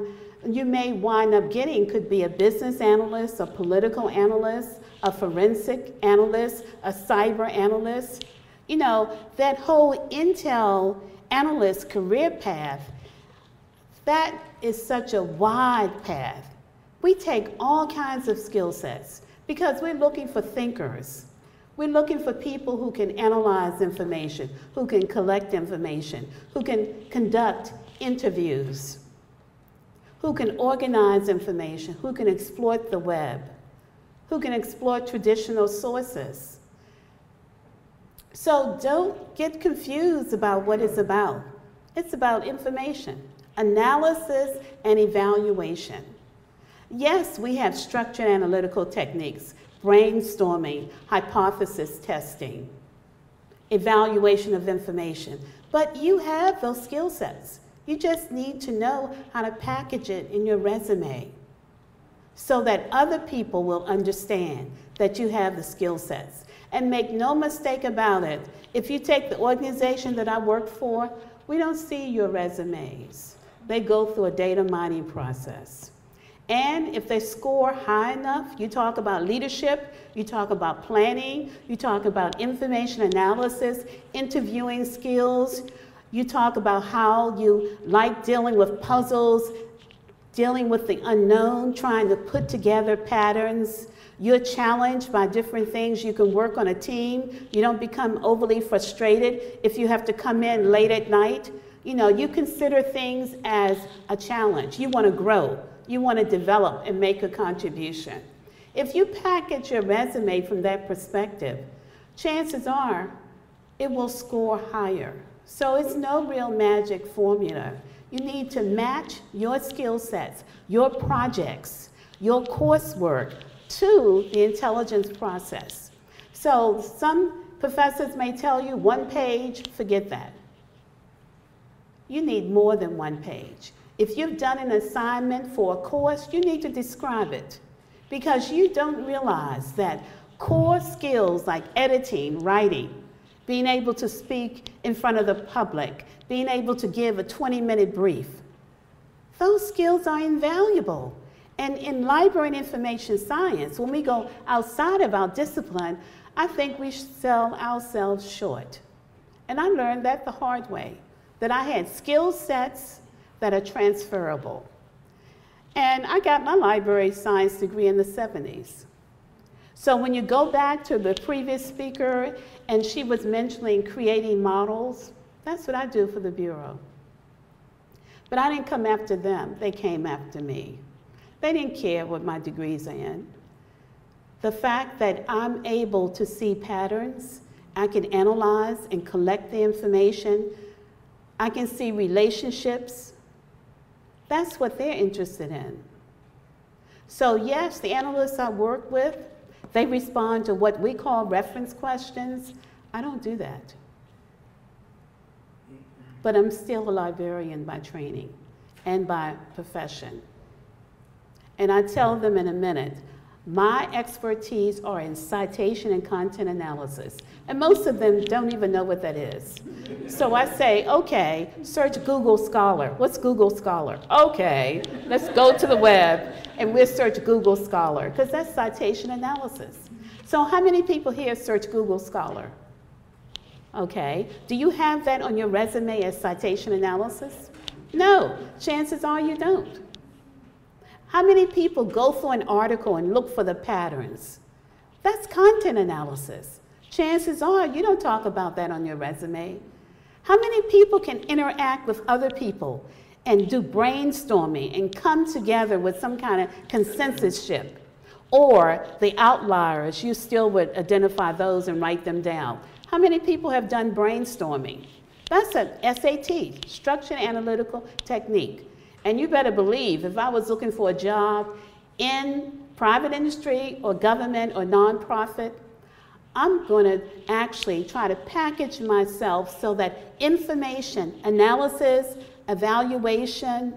wind up getting could be a business analyst, a political analyst, a forensic analyst, a cyber analyst. You know, that whole Intel analyst career path, that is such a wide path. We take all kinds of skill sets because we're looking for thinkers. We're looking for people who can analyze information, who can collect information, who can conduct interviews, who can organize information, who can exploit the web, who can explore traditional sources. So don't get confused about what it's about. It's about information, analysis, and evaluation. Yes, we have structured analytical techniques, brainstorming, hypothesis testing, evaluation of information. But you have those skill sets. You just need to know how to package it in your resume so that other people will understand that you have the skill sets. And make no mistake about it, if you take the organization that I work for, we don't see your resumes. They go through a data mining process. And if they score high enough, you talk about leadership, you talk about planning, you talk about information analysis, interviewing skills, you talk about how you like dealing with puzzles, dealing with the unknown, trying to put together patterns. You're challenged by different things. You can work on a team. You don't become overly frustrated if you have to come in late at night. You know, you consider things as a challenge. You want to grow. You want to develop and make a contribution. If you package your resume from that perspective, chances are it will score higher. So it's no real magic formula. You need to match your skill sets, your projects, your coursework to the intelligence process. So some professors may tell you 1 page, forget that. You need more than 1 page. If you've done an assignment for a course, you need to describe it because you don't realize that core skills like editing, writing, being able to speak in front of the public, being able to give a 20-minute brief, those skills are invaluable. And in library and information science, when we go outside of our discipline, I think we sell ourselves short. And I learned that the hard way, that I had skill sets that are transferable. And I got my library science degree in the 70s. So when you go back to the previous speaker, and she was mentioning creating models, that's what I do for the Bureau. But I didn't come after them, they came after me. They didn't care what my degrees are in. The fact that I'm able to see patterns, I can analyze and collect the information, I can see relationships, that's what they're interested in. So yes, the analysts I work with, they respond to what we call reference questions. I don't do that. But I'm still a librarian by training and by profession. And I tell them in a minute, my expertise are in citation and content analysis. And most of them don't even know what that is. So I say, okay, search Google Scholar. What's Google Scholar? Okay, let's go to the web and we'll search Google Scholar, because that's citation analysis. So how many people here search Google Scholar? Okay, do you have that on your resume as citation analysis? No, chances are you don't. How many people go through an article and look for the patterns? That's content analysis. Chances are you don't talk about that on your resume. How many people can interact with other people and do brainstorming and come together with some kind of consensusship? Or the outliers, you still would identify those and write them down. How many people have done brainstorming? That's an SAT, Structured Analytical Technique. And you better believe if I was looking for a job in private industry or government or nonprofit, I'm going to actually try to package myself so that information, analysis, evaluation,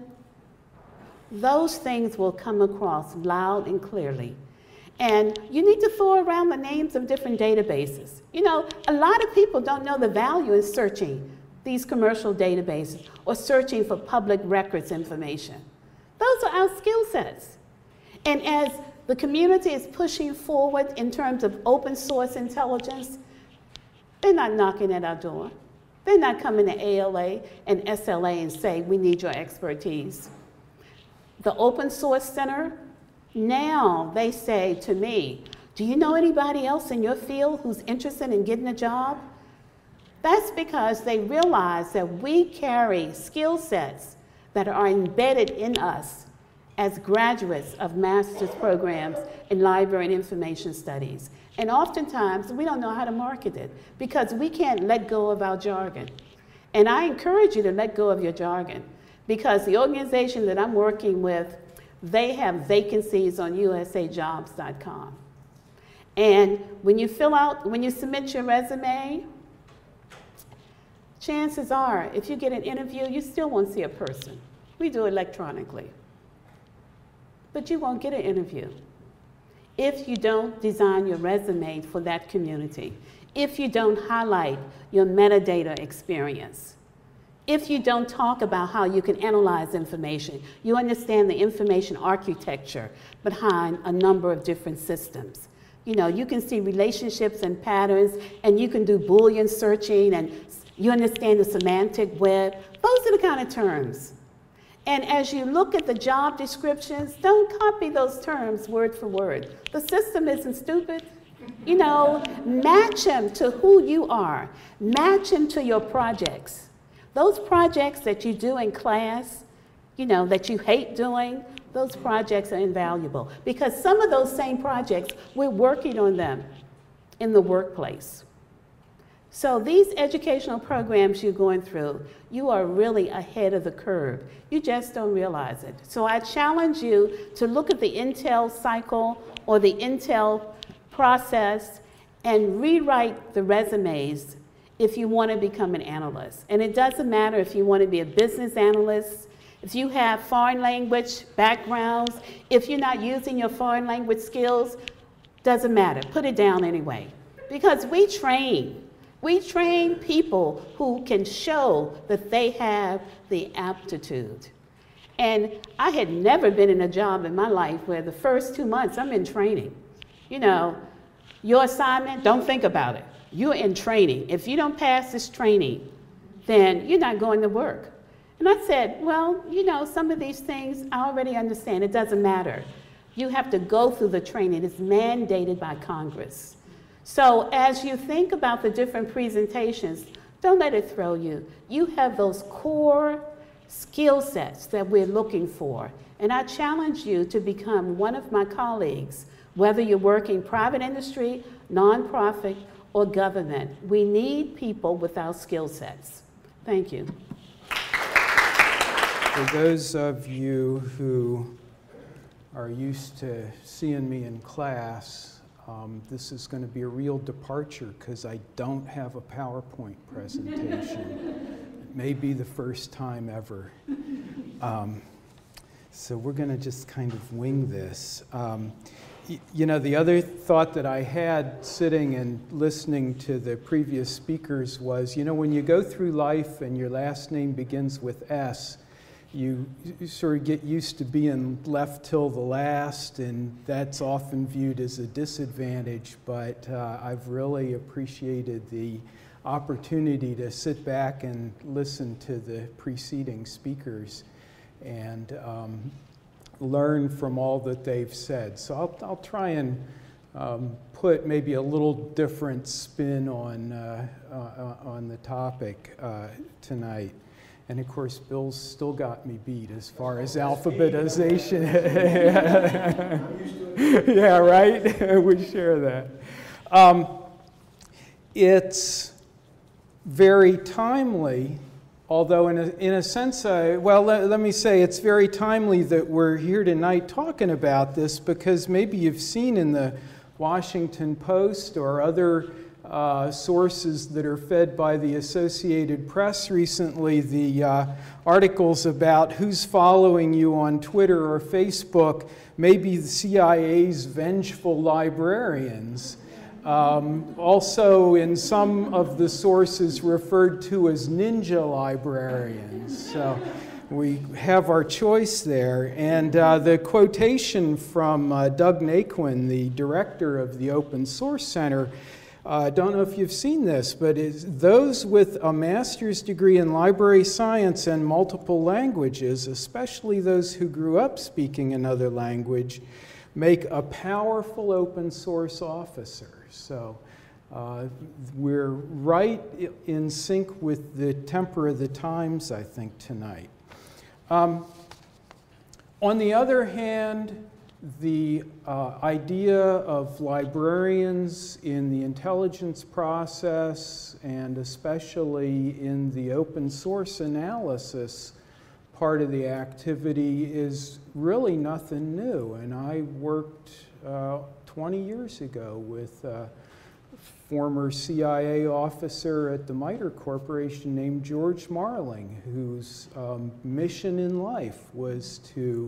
those things will come across loud and clearly. And you need to throw around the names of different databases. You know, a lot of people don't know the value in searching these commercial databases or searching for public records information. Those are our skill sets. And as the community is pushing forward in terms of open source intelligence, they're not knocking at our door. They're not coming to ALA and SLA and say, we need your expertise. The Open Source Center, now they say to me, do you know anybody else in your field who's interested in getting a job? That's because they realize that we carry skill sets that are embedded in us as graduates of master's programs in library and information studies. And oftentimes, we don't know how to market it because we can't let go of our jargon. And I encourage you to let go of your jargon because the organization that I'm working with, they have vacancies on usajobs.com. And when you submit your resume, chances are, if you get an interview, you still won't see a person. We do it electronically. But you won't get an interview if you don't design your resume for that community, if you don't highlight your metadata experience, if you don't talk about how you can analyze information, you understand the information architecture behind a number of different systems. You know, you can see relationships and patterns, and you can do Boolean searching, and you understand the semantic web. Those are the kind of terms. And as you look at the job descriptions, don't copy those terms word for word. The system isn't stupid. You know, match them to who you are. Match them to your projects. Those projects that you do in class, you know, that you hate doing, those projects are invaluable. Because some of those same projects, we're working on them in the workplace. So these educational programs you're going through, you are really ahead of the curve. You just don't realize it. So I challenge you to look at the Intel cycle or the Intel process and rewrite the resumes if you want to become an analyst. And it doesn't matter if you want to be a business analyst, if you have foreign language backgrounds, if you're not using your foreign language skills, doesn't matter. Put it down anyway. Because we train people who can show that they have the aptitude. And I had never been in a job in my life where the first 2 months I'm in training. You know, your assignment, don't think about it. You're in training. If you don't pass this training, then you're not going to work. And I said, well, you know, some of these things I already understand. It doesn't matter. You have to go through the training. It's mandated by Congress. So as you think about the different presentations, don't let it throw you. You have those core skill sets that we're looking for. And I challenge you to become one of my colleagues, whether you're working private industry, nonprofit, or government. We need people with our skill sets. Thank you. For those of you who are used to seeing me in class, this is going to be a real departure because I don't have a PowerPoint presentation. It may be the first time ever. So we're going to just kind of wing this. You know, the other thought that I had sitting and listening to the previous speakers was, you know, when you go through life and your last name begins with S, you sort of get used to being left till the last, and that's often viewed as a disadvantage, but I've really appreciated the opportunity to sit back and listen to the preceding speakers and learn from all that they've said. So I'll try and put maybe a little different spin on the topic tonight. And of course, Bill's still got me beat as far as alphabetization. Yeah, right? We share that. It's very timely, although in a sense, well, let me say it's very timely that we're here tonight talking about this, because maybe you've seen in the Washington Post or other sources that are fed by the Associated Press recently, the articles about who's following you on Twitter or Facebook, maybe the CIA's vengeful librarians. Also in some of the sources referred to as ninja librarians. So we have our choice there. And the quotation from Doug Naquin, the director of the Open Source Center, I don't know if you've seen this, but those with a master's degree in library science and multiple languages, especially those who grew up speaking another language, make a powerful open source officer. So we're right in sync with the temper of the times, I think, tonight. On the other hand, the idea of librarians in the intelligence process, and especially in the open source analysis part of the activity, is really nothing new. And I worked 20 years ago with a former CIA officer at the MITRE Corporation named George Marling, whose mission in life was to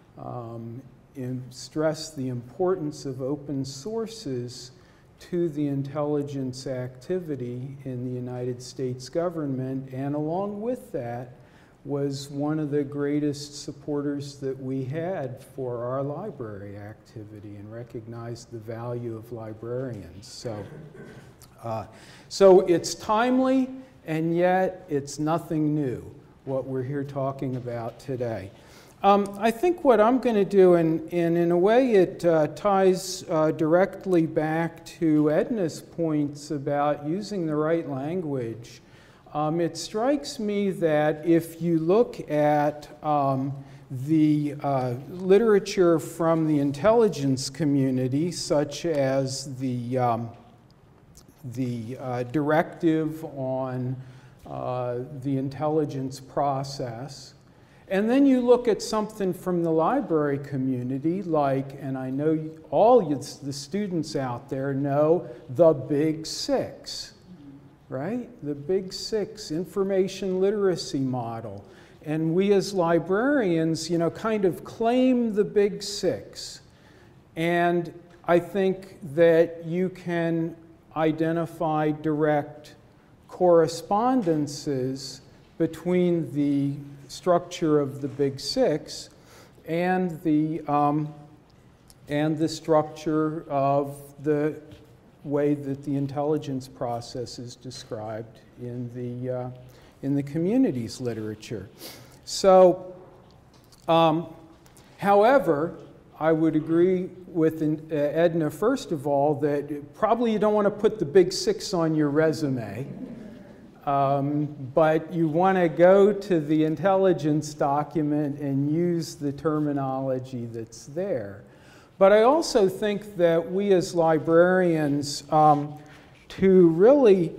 stress the importance of open sources to the intelligence activity in the United States government, and along with that was one of the greatest supporters that we had for our library activity and recognized the value of librarians. So it's timely, and yet it's nothing new, what we're here talking about today. I think what I'm going to do, and in a way it ties directly back to Edna's points about using the right language. It strikes me that if you look at the literature from the intelligence community, such as the directive on the intelligence process, and then you look at something from the library community, like, and I know all the students out there know the Big Six, right? The Big Six information literacy model. And we as librarians, you know, kind of claim the Big Six. And I think that you can identify direct correspondences between the structure of the Big Six and the structure of the way that the intelligence process is described in the community's literature. So, however, I would agree with Edna, first of all, that probably you don't want to put the Big Six on your resume. But you want to go to the intelligence document and use the terminology that's there. But I also think that we as librarians, to really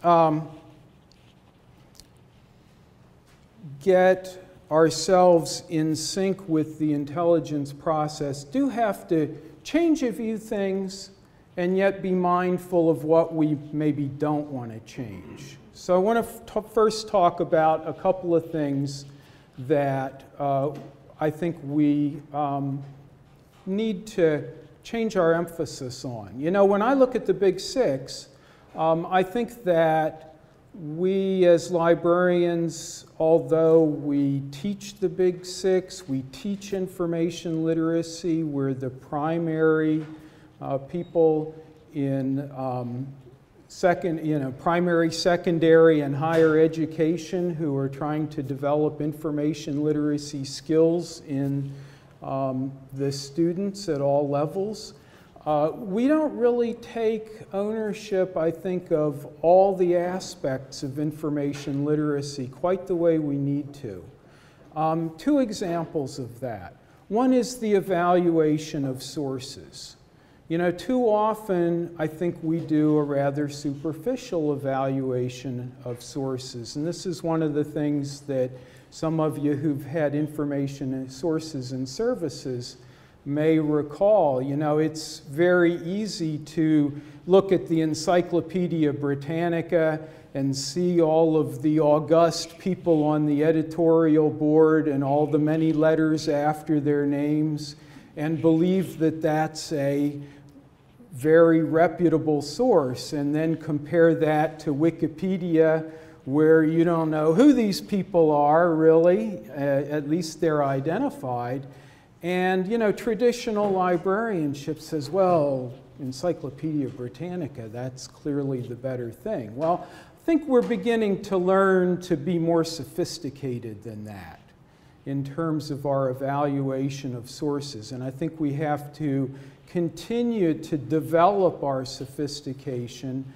get ourselves in sync with the intelligence process, do have to change a few things and yet be mindful of what we maybe don't want to change. So I want to first talk about a couple of things that I think we need to change our emphasis on. You know, when I look at the Big Six, I think that we as librarians, although we teach the Big Six, we teach information literacy, we're the primary people in primary, secondary, and higher education who are trying to develop information literacy skills in the students at all levels. We don't really take ownership, I think, of all the aspects of information literacy quite the way we need to. Two examples of that. One is the evaluation of sources. You know, too often I think we do a rather superficial evaluation of sources, and this is one of the things that some of you who've had information sources and services may recall. You know, it's very easy to look at the Encyclopedia Britannica and see all of the august people on the editorial board and all the many letters after their names and believe that that's a very reputable source, and then compare that to Wikipedia, where you don't know who these people are really, at least they're identified. And you know, traditional librarianship says, well, Encyclopedia Britannica, that's clearly the better thing. Well, I think we're beginning to learn to be more sophisticated than that in terms of our evaluation of sources. And I think we have to continue to develop our sophistication,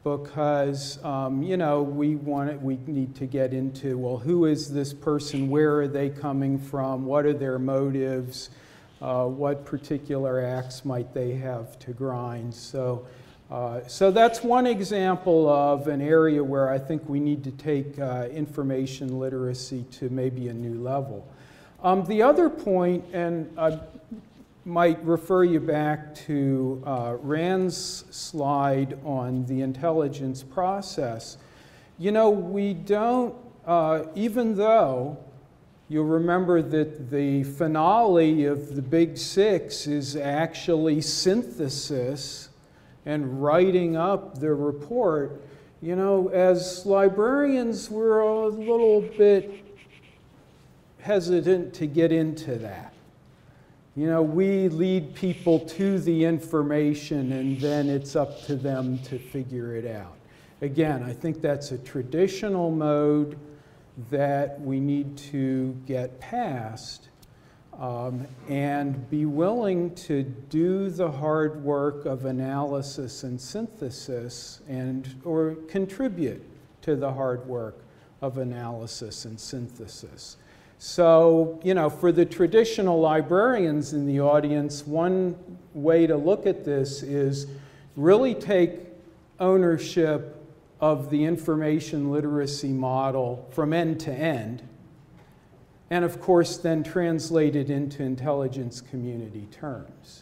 because you know, we need to get into, well, who is this person? Where are they coming from? What are their motives? What particular axe might they have to grind? So that's one example of an area where I think we need to take information literacy to maybe a new level. The other point, and I might refer you back to Rand's slide on the intelligence process. You know, we don't, even though you'll remember that the finale of the Big Six is actually synthesis and writing up the report, you know, as librarians, we're a little bit hesitant to get into that. You know, we lead people to the information and then it's up to them to figure it out. Again, I think that's a traditional mode that we need to get past and be willing to do the hard work of analysis and synthesis or contribute to the hard work of analysis and synthesis. So, you know, for the traditional librarians in the audience, one way to look at this is really take ownership of the information literacy model from end to end, and of course then translate it into intelligence community terms.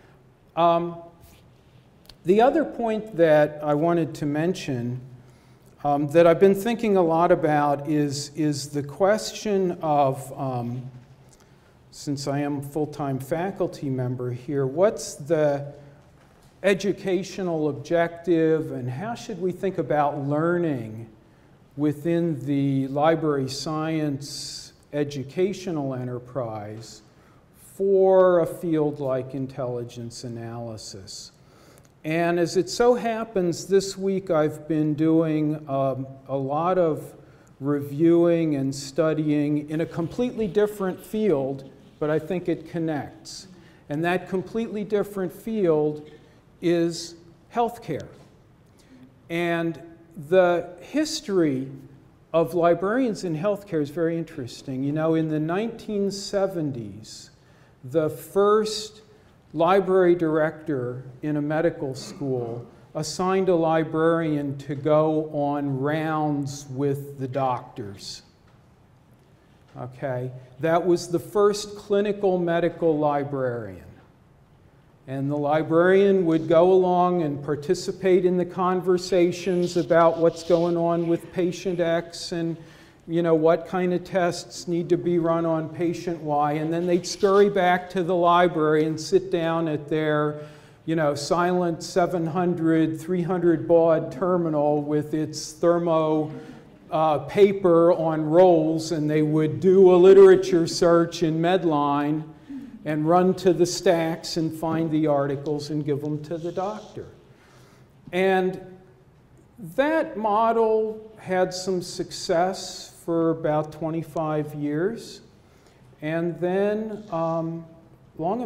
The other point that I wanted to mention that I've been thinking a lot about is the question of, since I am a full-time faculty member here, what's the educational objective and how should we think about learning within the library science educational enterprise for a field like intelligence analysis? And as it so happens, this week I've been doing a lot of reviewing and studying in a completely different field, but I think it connects. And that completely different field is healthcare. And the history of librarians in healthcare is very interesting. You know, in the 1970s, the first library director in a medical school assigned a librarian to go on rounds with the doctors. Okay, that was the first clinical medical librarian. And the librarian would go along and participate in the conversations about what's going on with patient X and, you know, what kind of tests need to be run on patient Y, and then they'd scurry back to the library and sit down at their, you know, silent 700, 300 baud terminal with its thermo paper on rolls, and they would do a literature search in Medline and run to the stacks and find the articles and give them to the doctor. And that model had some success for about 25 years. And then long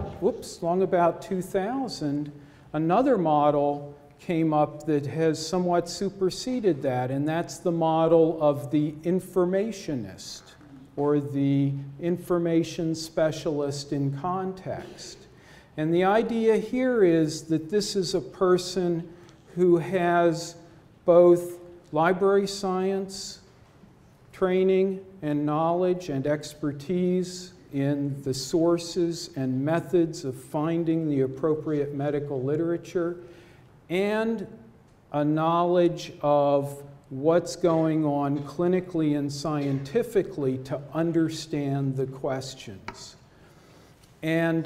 about 2000, another model came up that has somewhat superseded that, and that's the model of the informationist, or the information specialist in context. And the idea here is that this is a person who has both library science training and knowledge and expertise in the sources and methods of finding the appropriate medical literature, and a knowledge of what's going on clinically and scientifically to understand the questions. And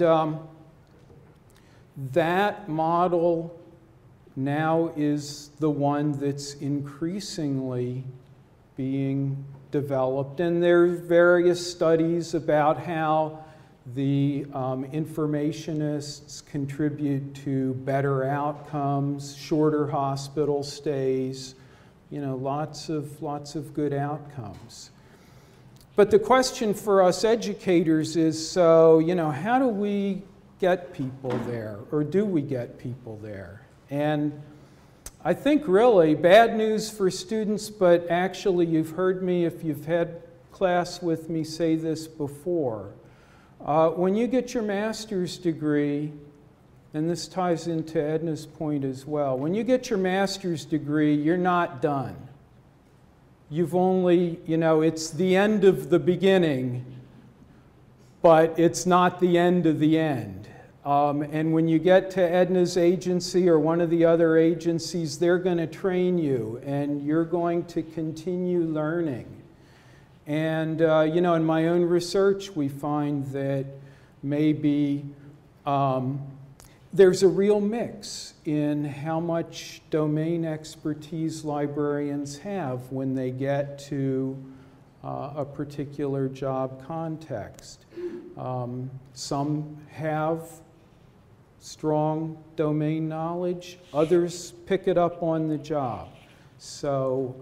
that model now is the one that's increasingly being developed. And there are various studies about how the informationists contribute to better outcomes, shorter hospital stays, you know, lots of good outcomes. But the question for us educators is, so, you know, how do we get people there, or do we get people there? And I think really bad news for students, but actually you've heard me, if you've had class with me, say this before. When you get your master's degree, and this ties into Edna's point as well, when you get your master's degree, you're not done. You've only, you know, it's the end of the beginning, but it's not the end of the end. And when you get to Edna's agency or one of the other agencies, they're going to train you, and you're going to continue learning. And, you know, in my own research, we find that maybe there's a real mix in how much domain expertise librarians have when they get to a particular job context. Some have strong domain knowledge, others pick it up on the job. So,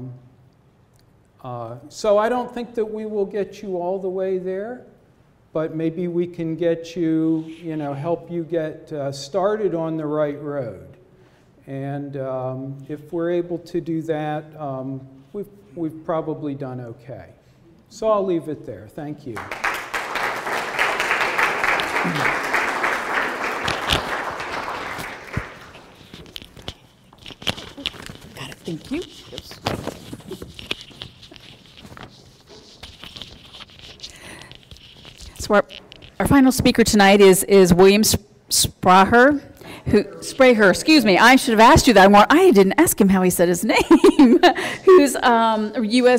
so I don't think that we will get you all the way there, but maybe we can get you, you know, help you get started on the right road. And if we're able to do that, we've probably done okay. So I'll leave it there. Thank you. Thank you. So our final speaker tonight is William Spraher. Excuse me, I should have asked you that more. I didn't ask him how he said his name. Who's a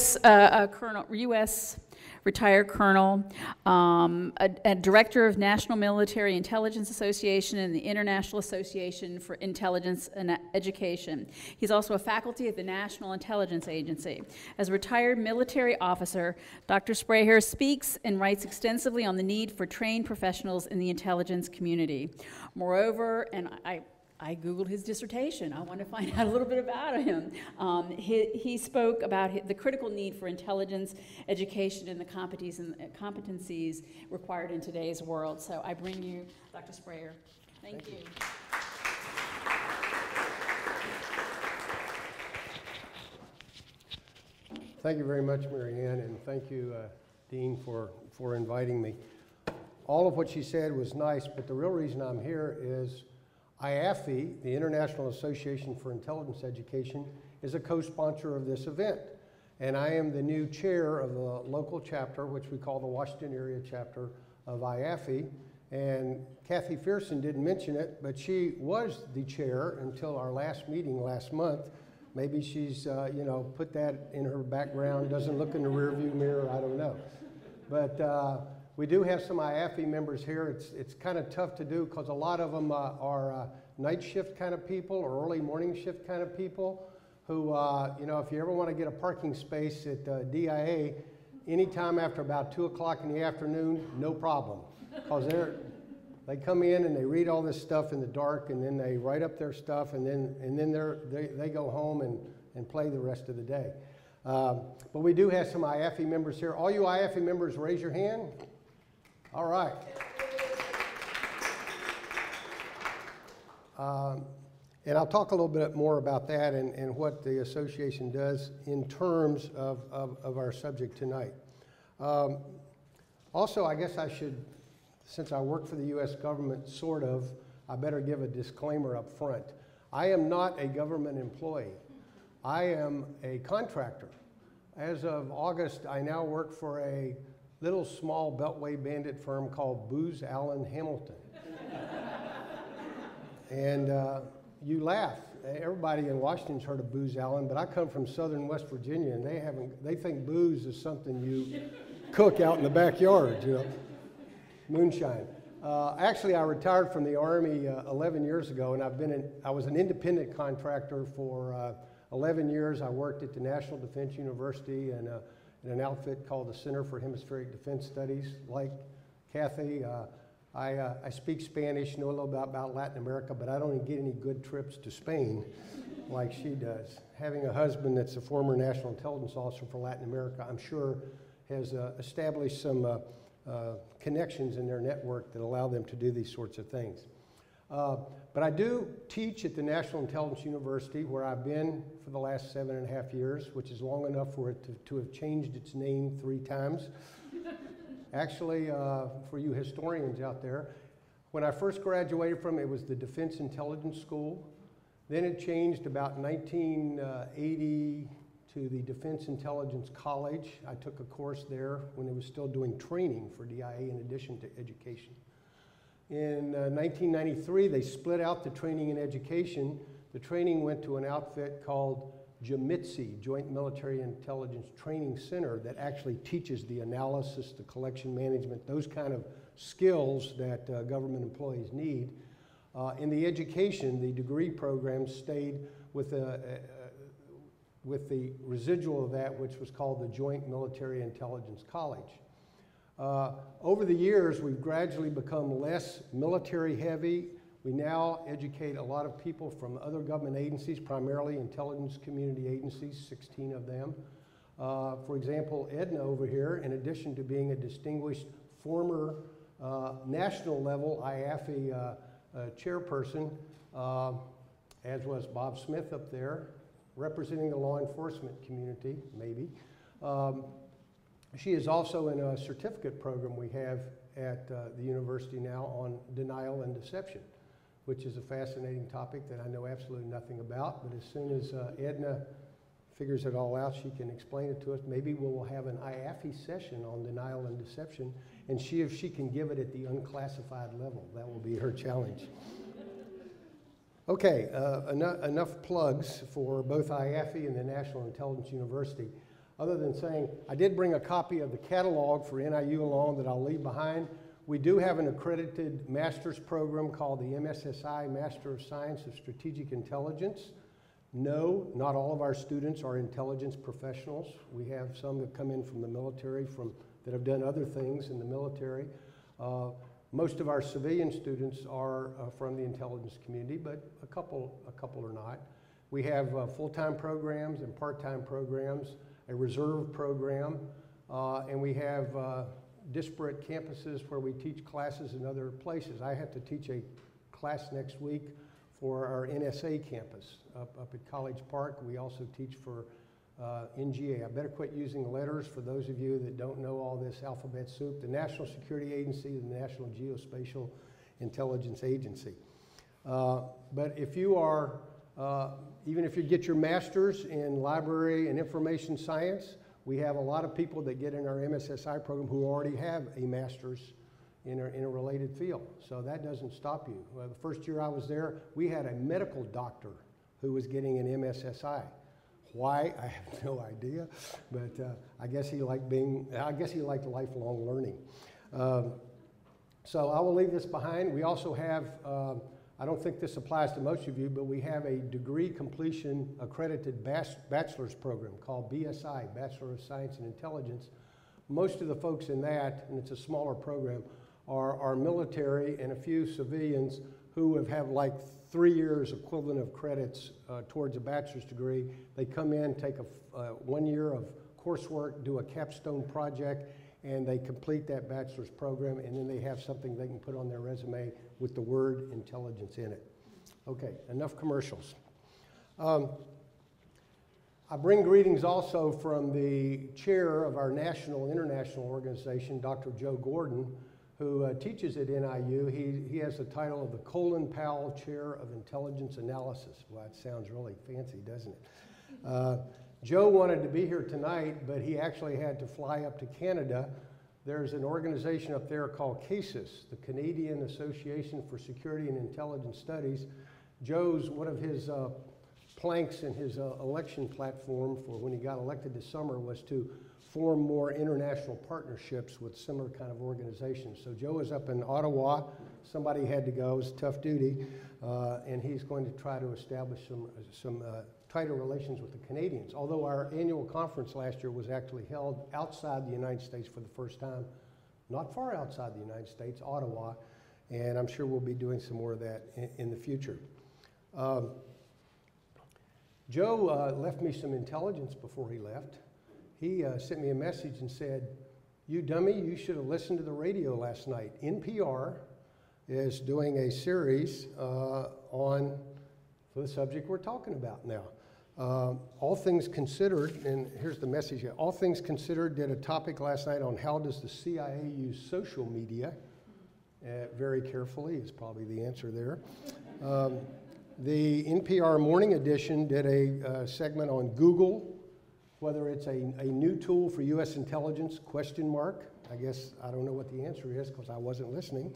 U.S. retired colonel, a director of National Military Intelligence Association and the International Association for Intelligence and Education. He's also a faculty at the National Intelligence Agency. As a retired military officer, Dr. Spraher speaks and writes extensively on the need for trained professionals in the intelligence community. Moreover, and I Googled his dissertation. I want to find out a little bit about him. He spoke about the critical need for intelligence, education, and the competencies required in today's world. So I bring you Dr. Spraher. Thank you. Thank you very much, Mary Ann, and thank you, Dean, for inviting me. All of what she said was nice, but the real reason I'm here is IAFE, the International Association for Intelligence Education, is a co-sponsor of this event. And I am the new chair of the local chapter, which we call the Washington Area Chapter of IAFE. And Kathy Fearson didn't mention it, but she was the chair until our last meeting last month. Maybe she's, you know, put that in her background, doesn't look in the rearview mirror, I don't know. But we do have some IAFE members here. It's kind of tough to do because a lot of them are night shift kind of people or early morning shift kind of people who, you know, if you ever want to get a parking space at DIA, anytime after about 2 o'clock in the afternoon, no problem. Because they come in and they read all this stuff in the dark, and then they write up their stuff, and then they go home and play the rest of the day. But we do have some IAFE members here. All you IAFE members, raise your hand. All right. And I'll talk a little bit more about that and what the association does in terms of our subject tonight. Also, I guess I should, since I work for the U.S. government, sort of, I better give a disclaimer up front. I am not a government employee. I am a contractor. As of August, I now work for a little small Beltway bandit firm called Booz Allen Hamilton. And you laugh. Everybody in Washington's heard of Booz Allen, but I come from southern West Virginia, and they think booze is something you cook out in the backyard, you know, moonshine. Actually, I retired from the Army 11 years ago, and I was an independent contractor for 11 years. I worked at the National Defense University and in an outfit called the Center for Hemispheric Defense Studies. Like Kathy, I speak Spanish, know a little bit about Latin America, but I don't get any good trips to Spain like she does. Having a husband that's a former National Intelligence Officer for Latin America, I'm sure has established some connections in their network that allow them to do these sorts of things. But I do teach at the National Intelligence University, where I've been for the last 7.5 years, which is long enough for it to have changed its name 3 times. Actually, for you historians out there, when I first graduated from it, was the Defense Intelligence School. Then it changed about 1980 to the Defense Intelligence College. I took a course there when it was still doing training for DIA in addition to education. In 1993, they split out the training and education. The training went to an outfit called JMITSI, Joint Military Intelligence Training Center, that actually teaches the analysis, the collection management, those kind of skills that government employees need. In the education, the degree program stayed with the residual of that, which was called the Joint Military Intelligence College. Over the years, we've gradually become less military heavy. We now educate a lot of people from other government agencies, primarily intelligence community agencies, 16 of them. For example, Edna over here, in addition to being a distinguished former national level IAFI chairperson, as was Bob Smith up there, representing the law enforcement community, maybe. She is also in a certificate program we have at the university now on denial and deception, which is a fascinating topic that I know absolutely nothing about, but as soon as Edna figures it all out, she can explain it to us. Maybe we'll have an IAFI session on denial and deception, and if she can give it at the unclassified level. That will be her challenge. Okay, enough plugs for both IAFI and the National Intelligence University. Other than saying, I did bring a copy of the catalog for NIU along that I'll leave behind. We do have an accredited master's program called the MSSI, Master of Science of Strategic Intelligence. No, not all of our students are intelligence professionals. We have some that come in from the military, that have done other things in the military. Most of our civilian students are from the intelligence community, but a couple are not. We have full-time programs and part-time programs, a reserve program, and we have disparate campuses where we teach classes in other places. I have to teach a class next week for our NSA campus up at College Park. We also teach for NGA. I better quit using letters for those of you that don't know all this alphabet soup. The National Security Agency, the National Geospatial Intelligence Agency. But if you are, even if you get your master's in library and information science, we have a lot of people that get in our MSSI program who already have a master's in a related field. So that doesn't stop you. The first year I was there, we had a medical doctor who was getting an MSSI. Why? I have no idea, but I guess he liked lifelong learning. So I will leave this behind. We also have, I don't think this applies to most of you, but we have a degree completion accredited bachelor's program called BSI, Bachelor of Science and Intelligence. Most of the folks in that, and it's a smaller program, are military and a few civilians who have like 3 years equivalent of credits towards a bachelor's degree. They come in, take 1 year of coursework, do a capstone project, and they complete that bachelor's program, and then they have something they can put on their resume with the word intelligence in it. Okay, enough commercials. I bring greetings also from the chair of our national international organization, Dr. Joe Gordon, who teaches at NIU. He has the title of the Colin Powell Chair of Intelligence Analysis. Well, that sounds really fancy, doesn't it? Joe wanted to be here tonight, but he actually had to fly up to Canada. There's an organization up there called CASIS, the Canadian Association for Security and Intelligence Studies. One of his planks in his election platform for when he got elected this summer was to form more international partnerships with similar kind of organizations. So Joe is up in Ottawa. Somebody had to go. It was tough duty. And he's going to try to establish some tighter relations with the Canadians. Although our annual conference last year was actually held outside the United States for the first time, not far outside the United States, Ottawa, and I'm sure we'll be doing some more of that in the future. Joe left me some intelligence before he left. He sent me a message and said, "You dummy, you should have listened to the radio last night. NPR is doing a series on the subject we're talking about now. All things considered, and here's the message here, All Things Considered did a topic last night on how does the CIA use social media. Very carefully is probably the answer there. The NPR Morning Edition did a segment on Google, whether it's a new tool for U.S. intelligence, question mark. I guess I don't know what the answer is because I wasn't listening.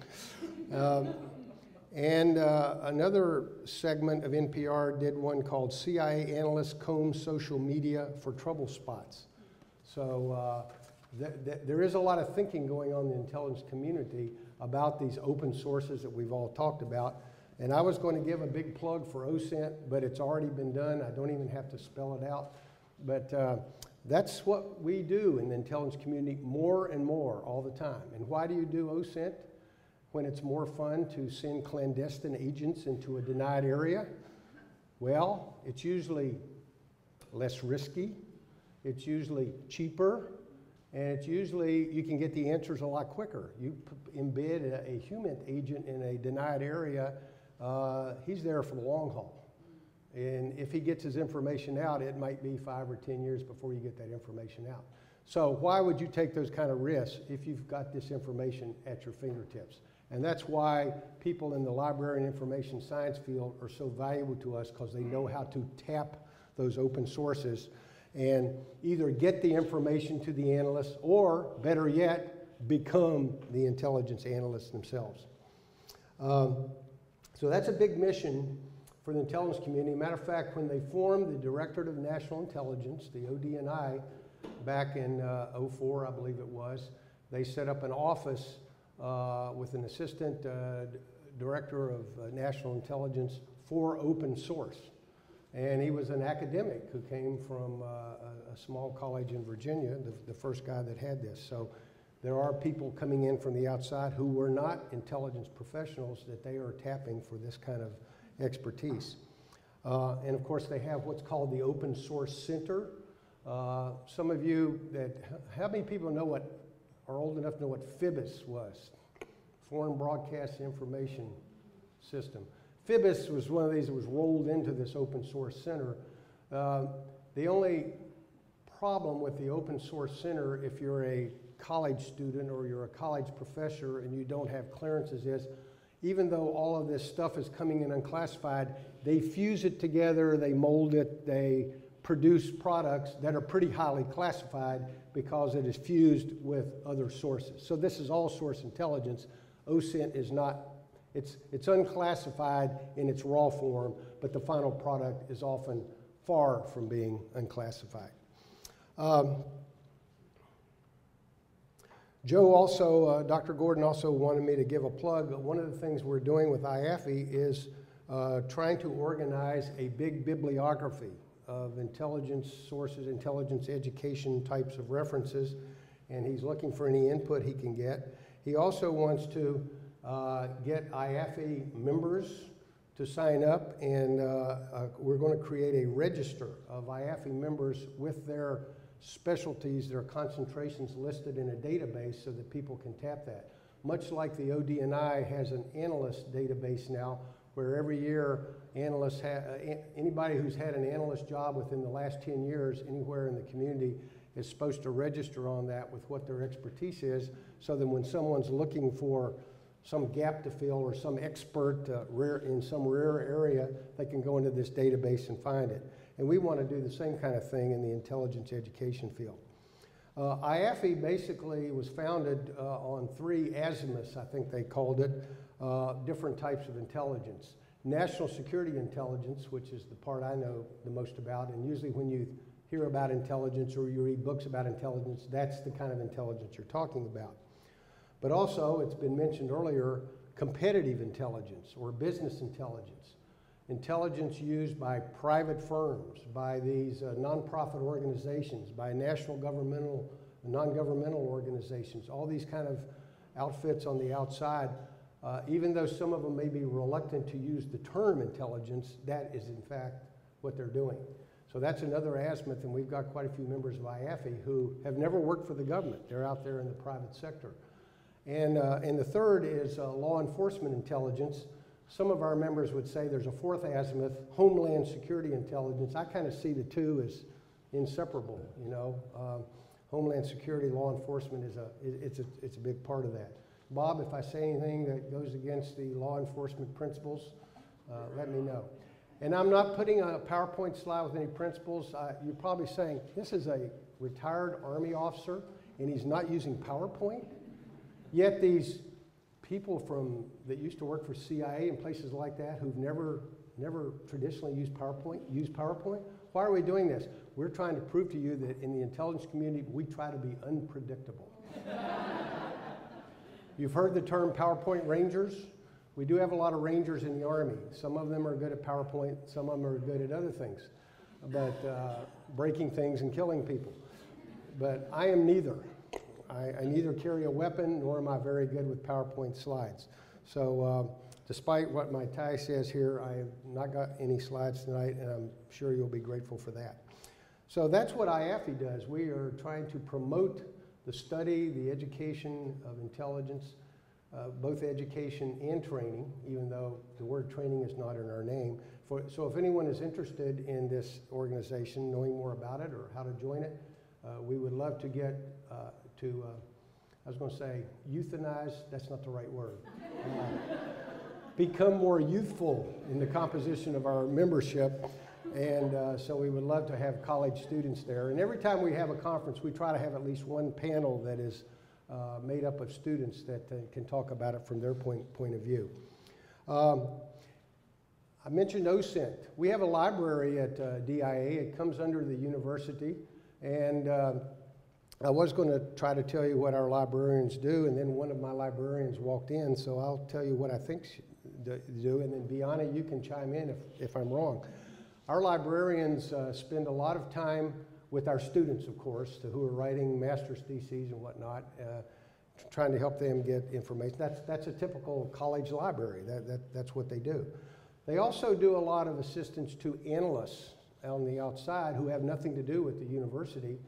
And another segment of NPR did one called CIA Analysts Comb Social Media for Trouble Spots. So there is a lot of thinking going on in the intelligence community about these open sources that we've all talked about. And I was going to give a big plug for OSINT, but it's already been done. I don't even have to spell it out. But that's what we do in the intelligence community more and more all the time. And why do you do OSINT when it's more fun to send clandestine agents into a denied area? Well, it's usually less risky, it's usually cheaper, and it's usually you can get the answers a lot quicker. You embed a human agent in a denied area, he's there for the long haul. And if he gets his information out, it might be 5 or 10 years before you get that information out. So why would you take those kind of risks if you've got this information at your fingertips? And that's why people in the library and information science field are so valuable to us, because they know how to tap those open sources and either get the information to the analysts or, better yet, become the intelligence analysts themselves. So that's a big mission for the intelligence community. Matter of fact, when they formed the Directorate of National Intelligence, the ODNI, back in '04, I believe it was, they set up an office with an assistant director of national intelligence for open source. And he was an academic who came from a small college in Virginia, the first guy that had this. So there are people coming in from the outside who were not intelligence professionals that they are tapping for this kind of expertise. And of course they have what's called the Open Source Center. Some of you how many people know what, are old enough to know what FIBIS was? Foreign Broadcast Information System. FIBIS was one of these that was rolled into this Open Source Center. The only problem with the Open Source Center, if you're a college student or you're a college professor and you don't have clearances, is even though all of this stuff is coming in unclassified, they fuse it together, they mold it, they produce products that are pretty highly classified because it is fused with other sources. So this is all source intelligence. OSINT is not, it's unclassified in its raw form, but the final product is often far from being unclassified. Joe also, Dr. Gordon also wanted me to give a plug. One of the things we're doing with IAFI is trying to organize a big bibliography of intelligence sources, intelligence education types of references, and he's looking for any input he can get. He also wants to get IAFI members to sign up, and we're going to create a register of IAFI members with their specialties, their concentrations listed in a database so that people can tap that. Much like the ODNI has an analyst database now, where every year analysts anybody who's had an analyst job within the last 10 years anywhere in the community is supposed to register on that with what their expertise is, so that when someone's looking for some gap to fill or some expert in some rare area, they can go into this database and find it. And we want to do the same kind of thing in the intelligence education field. IAFI basically was founded on 3 azimuths, I think they called it, different types of intelligence. National security intelligence, which is the part I know the most about, and usually when you hear about intelligence or you read books about intelligence, that's the kind of intelligence you're talking about. But also, it's been mentioned earlier, competitive intelligence or business intelligence. Intelligence used by private firms, by these nonprofit organizations, by national governmental, non-governmental organizations, all these kind of outfits on the outside. Even though some of them may be reluctant to use the term intelligence, that is in fact what they're doing. So that's another azimuth, and we've got quite a few members of IAFI who have never worked for the government. They're out there in the private sector. And the third is law enforcement intelligence. Some of our members would say there's a fourth azimuth, Homeland Security Intelligence. I kind of see the two as inseparable, you know. Homeland Security, law enforcement it's a big part of that. Bob, if I say anything that goes against the law enforcement principles, let me know. And I'm not putting a PowerPoint slide with any principles. You're probably saying, this is a retired Army officer and he's not using PowerPoint? Yet these people that used to work for CIA and places like that who've never traditionally used PowerPoint. Why are we doing this? We're trying to prove to you that in the intelligence community, we try to be unpredictable. You've heard the term PowerPoint Rangers. We do have a lot of Rangers in the Army. Some of them are good at PowerPoint, some of them are good at other things, but breaking things and killing people. But I am neither. I neither carry a weapon nor am I very good with PowerPoint slides. So despite what my tie says here, I have not got any slides tonight, and I'm sure you'll be grateful for that. So that's what IAFI does. We are trying to promote the study, the education of intelligence, both education and training, even though the word training is not in our name. So if anyone is interested in this organization, knowing more about it or how to join it, we would love to get I was going to say euthanize, that's not the right word. Become more youthful in the composition of our membership. And so we would love to have college students there. And every time we have a conference, we try to have at least one panel that is made up of students that can talk about it from their point of view. I mentioned OSINT. We have a library at DIA. It comes under the university. And I was going to try to tell you what our librarians do, and then one of my librarians walked in, so I'll tell you what I think do, and then Biana, you can chime in if I'm wrong. Our librarians spend a lot of time with our students, of course, who are writing master's theses and whatnot, trying to help them get information. That's a typical college library. That's what they do. They also do a lot of assistance to analysts on the outside who have nothing to do with the university,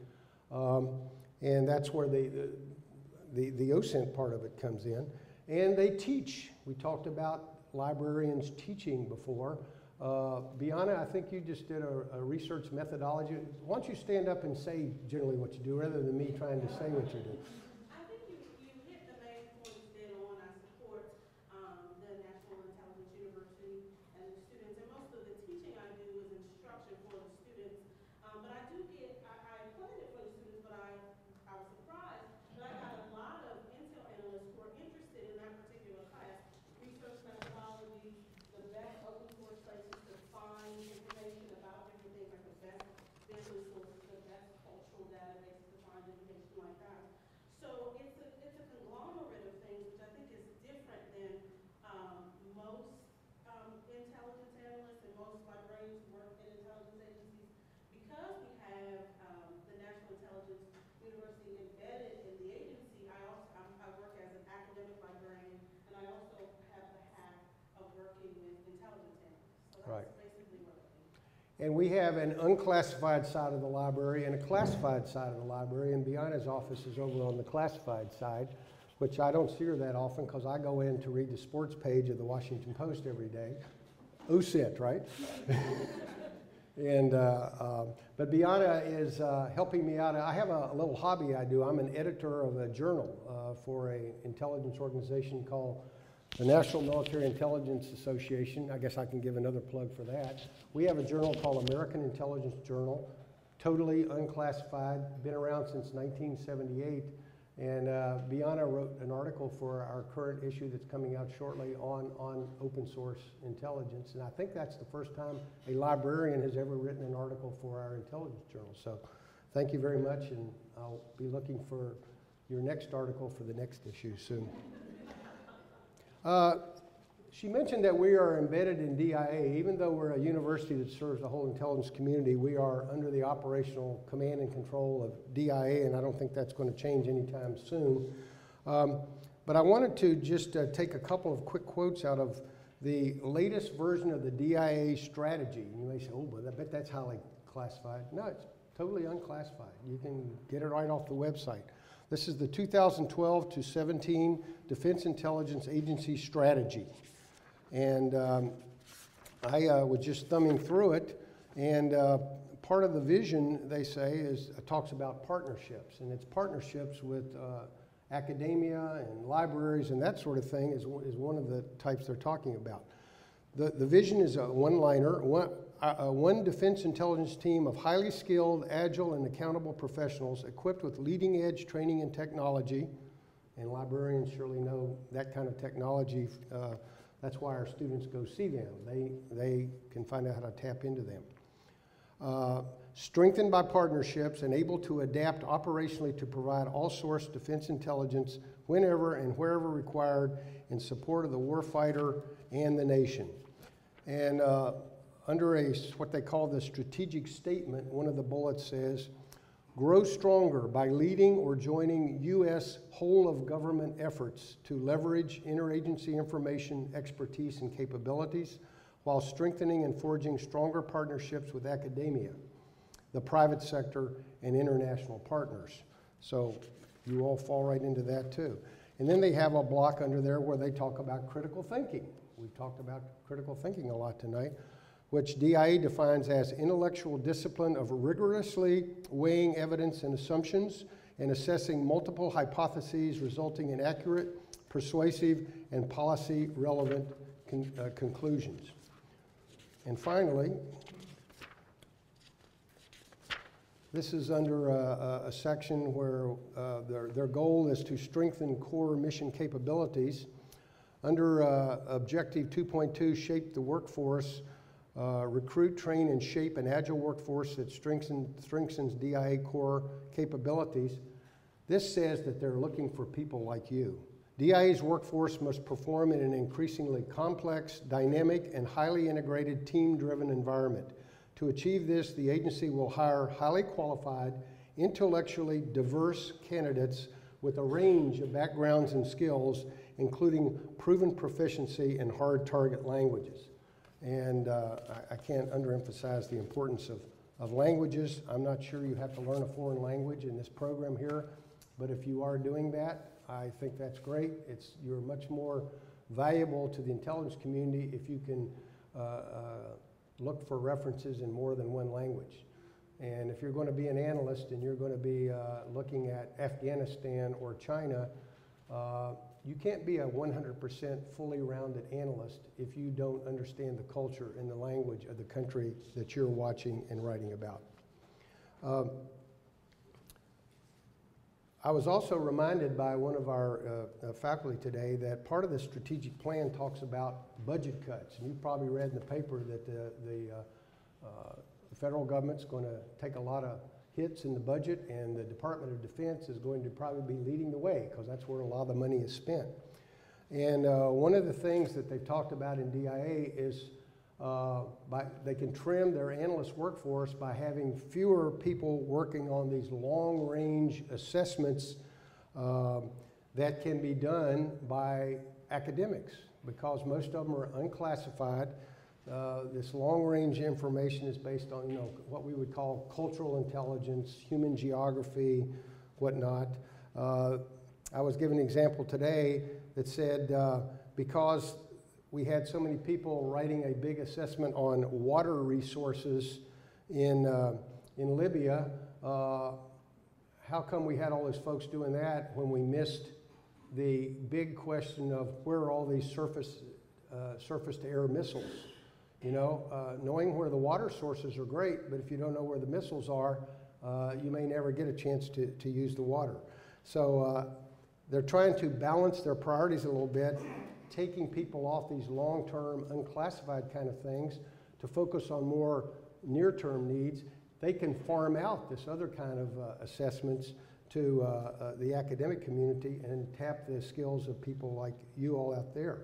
and that's where the OSINT part of it comes in. And they teach. We talked about librarians teaching before. Biana, I think you just did a research methodology. Why don't you stand up and say generally what you do rather than me trying to say what you do? I think you hit the main points dead on. I support the National Intelligence University and the students, and most of the teaching I do is instruction for the students. But I do get, I planned it for the students, but I was surprised that I got a lot of Intel analysts who are interested in that particular class. Research methodology, the best open source places to find information about different things, like the best business sources, the best cultural databases to find information like that. So it's a conglomerate of things, which I think is different than most intelligence analysts and most librarians who work in intelligence agencies. Because we have the National Intelligence University embedded in the agency, I work as an academic librarian, and I also have the hat of working with intelligence analysts. So that's basically what I do. And we have an unclassified side of the library and a classified side of the library, and Biana's office is over on the classified side, which I don't see her that often because I go in to read the sports page of the Washington Post every day. OSINT, right? And, but Biana is helping me out. I have a little hobby I do. I'm an editor of a journal for an intelligence organization called the National Military Intelligence Association. I guess I can give another plug for that. We have a journal called American Intelligence Journal, totally unclassified, been around since 1978. And Biana wrote an article for our current issue that's coming out shortly on open source intelligence. And I think that's the first time a librarian has ever written an article for our intelligence journal. So thank you very much, and I'll be looking for your next article for the next issue soon. She mentioned that we are embedded in DIA. Even though we're a university that serves the whole intelligence community, we are under the operational command and control of DIA, and I don't think that's going to change anytime soon. But I wanted to just take a couple of quick quotes out of the latest version of the DIA strategy. And you may say, oh, but I bet that's highly classified. No, it's totally unclassified. You can get it right off the website. This is the 2012 to 17 Defense Intelligence Agency Strategy. And I was just thumbing through it, and part of the vision, they say, is talks about partnerships, and it's partnerships with academia and libraries and that sort of thing is one of the types they're talking about. The vision is a one-liner. One defense intelligence team of highly skilled, agile, and accountable professionals equipped with leading-edge training and technology, and librarians surely know that kind of technology. That's why our students go see them. They can find out how to tap into them. Strengthened by partnerships and able to adapt operationally to provide all-source defense intelligence whenever and wherever required in support of the warfighter and the nation. And under what they call the strategic statement, one of the bullets says, grow stronger by leading or joining U.S. whole-of-government efforts to leverage interagency information, expertise, and capabilities while strengthening and forging stronger partnerships with academia, the private sector, and international partners. So you all fall right into that too. And then they have a block under there where they talk about critical thinking. We've talked about critical thinking a lot tonight, which DIA defines as intellectual discipline of rigorously weighing evidence and assumptions and assessing multiple hypotheses resulting in accurate, persuasive, and policy-relevant conclusions. And finally, this is under a section where their goal is to strengthen core mission capabilities. Under Objective 2.2, Shape the Workforce, recruit, train, and shape an agile workforce that strengthens DIA core capabilities. This says that they're looking for people like you. DIA's workforce must perform in an increasingly complex, dynamic, and highly integrated team-driven environment. To achieve this, the agency will hire highly qualified, intellectually diverse candidates with a range of backgrounds and skills, including proven proficiency in hard target languages. And I can't underemphasize the importance of languages. I'm not sure you have to learn a foreign language in this program here, but if you are doing that, I think that's great. You're much more valuable to the intelligence community if you can look for references in more than one language. And if you're going to be an analyst and you're going to be looking at Afghanistan or China, you can't be a 100% fully rounded analyst if you don't understand the culture and the language of the country that you're watching and writing about. I was also reminded by one of our faculty today that part of the strategic plan talks about budget cuts. And you've probably read in the paper that the federal government's going to take a lot of hits in the budget, and the Department of Defense is going to probably be leading the way because that's where a lot of the money is spent. And one of the things that they've talked about in DIA is they can trim their analyst workforce by having fewer people working on these long-range assessments that can be done by academics because most of them are unclassified. This long-range information is based on, what we would call cultural intelligence, human geography, whatnot. I was given an example today that said because we had so many people writing a big assessment on water resources in Libya, how come we had all these folks doing that when we missed the big question of where are all these surface-to-air missiles? Knowing where the water sources are great, but if you don't know where the missiles are, you may never get a chance to use the water. So they're trying to balance their priorities a little bit, taking people off these long-term, unclassified kind of things to focus on more near-term needs. They can farm out this other kind of assessments to the academic community and tap the skills of people like you all out there.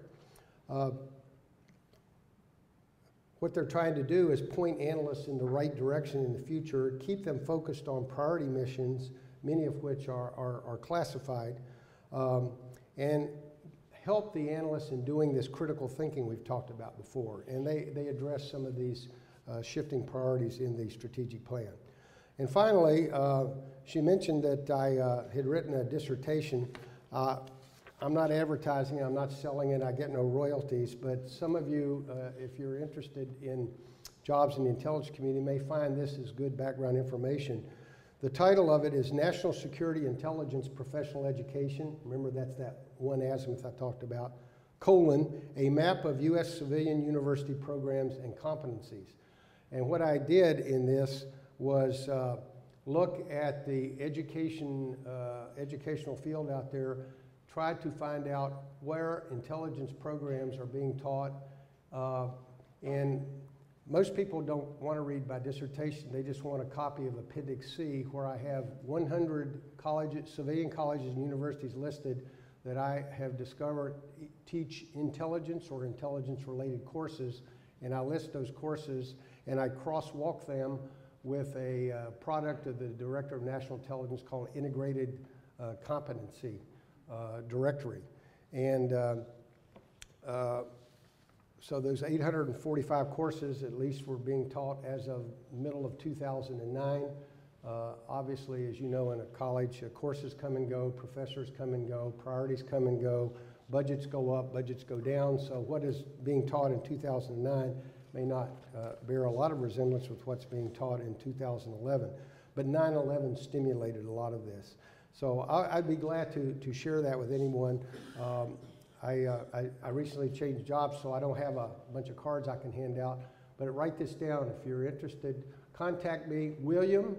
What they're trying to do is point analysts in the right direction in the future, keep them focused on priority missions, many of which are classified, and help the analysts in doing this critical thinking we've talked about before. And they address some of these shifting priorities in the strategic plan. And finally, she mentioned that I had written a dissertation. I'm not advertising it, I'm not selling it, I get no royalties, but some of you, if you're interested in jobs in the intelligence community, may find this as good background information. The title of it is National Security Intelligence Professional Education. Remember, that's that one azimuth I talked about. A map of U.S. civilian university programs and competencies. And what I did in this was look at the educational field out there, tried to find out where intelligence programs are being taught. And most people don't want to read my dissertation, they just want a copy of Appendix C, where I have 100 colleges, civilian colleges and universities listed that I have discovered teach intelligence or intelligence-related courses, and I list those courses and I crosswalk them with a product of the Director of National Intelligence called Integrated Competency Directory. And so those 845 courses at least were being taught as of middle of 2009. Obviously, as you know, in a college, courses come and go, professors come and go, priorities come and go, budgets go up, budgets go down. So what is being taught in 2009 may not bear a lot of resemblance with what's being taught in 2011. But 9/11 stimulated a lot of this. So I'd be glad to share that with anyone. I recently changed jobs, so I don't have a bunch of cards I can hand out. But write this down if you're interested. Contact me, William.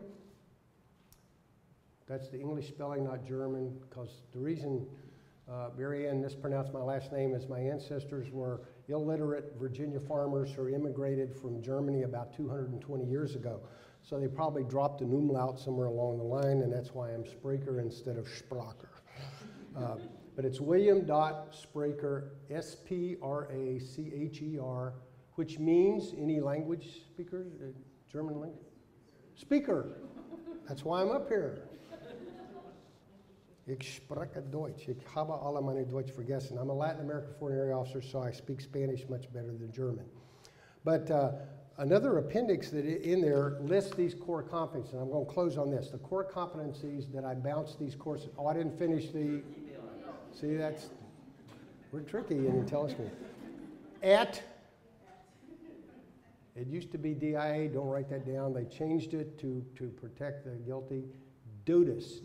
That's the English spelling, not German, because the reason Mary Ann mispronounced my last name is my ancestors were illiterate Virginia farmers who immigrated from Germany about 220 years ago. So they probably dropped an umlaut somewhere along the line, and that's why I'm Spraker instead of Spracher. But it's William.Spraker, S-P-R-A-C-H-E-R, which means, any language speakers, German language? Speaker. That's why I'm up here. Ich spreche Deutsch. Ich habe alle meine Deutsch vergessen. I'm a Latin American Foreign Area Officer, so I speak Spanish much better than German. But another appendix that in there lists these core competencies, and I'm going to close on this. The core competencies that I bounced these courses. Oh, I didn't finish the. See, we're tricky in intelligence. It used to be DIA, don't write that down. They changed it to protect the guilty. DODIS,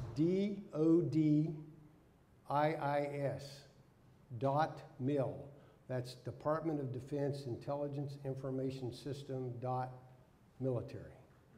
D-O-D-I-I-S, .mil. That's Department of Defense Intelligence Information System .military.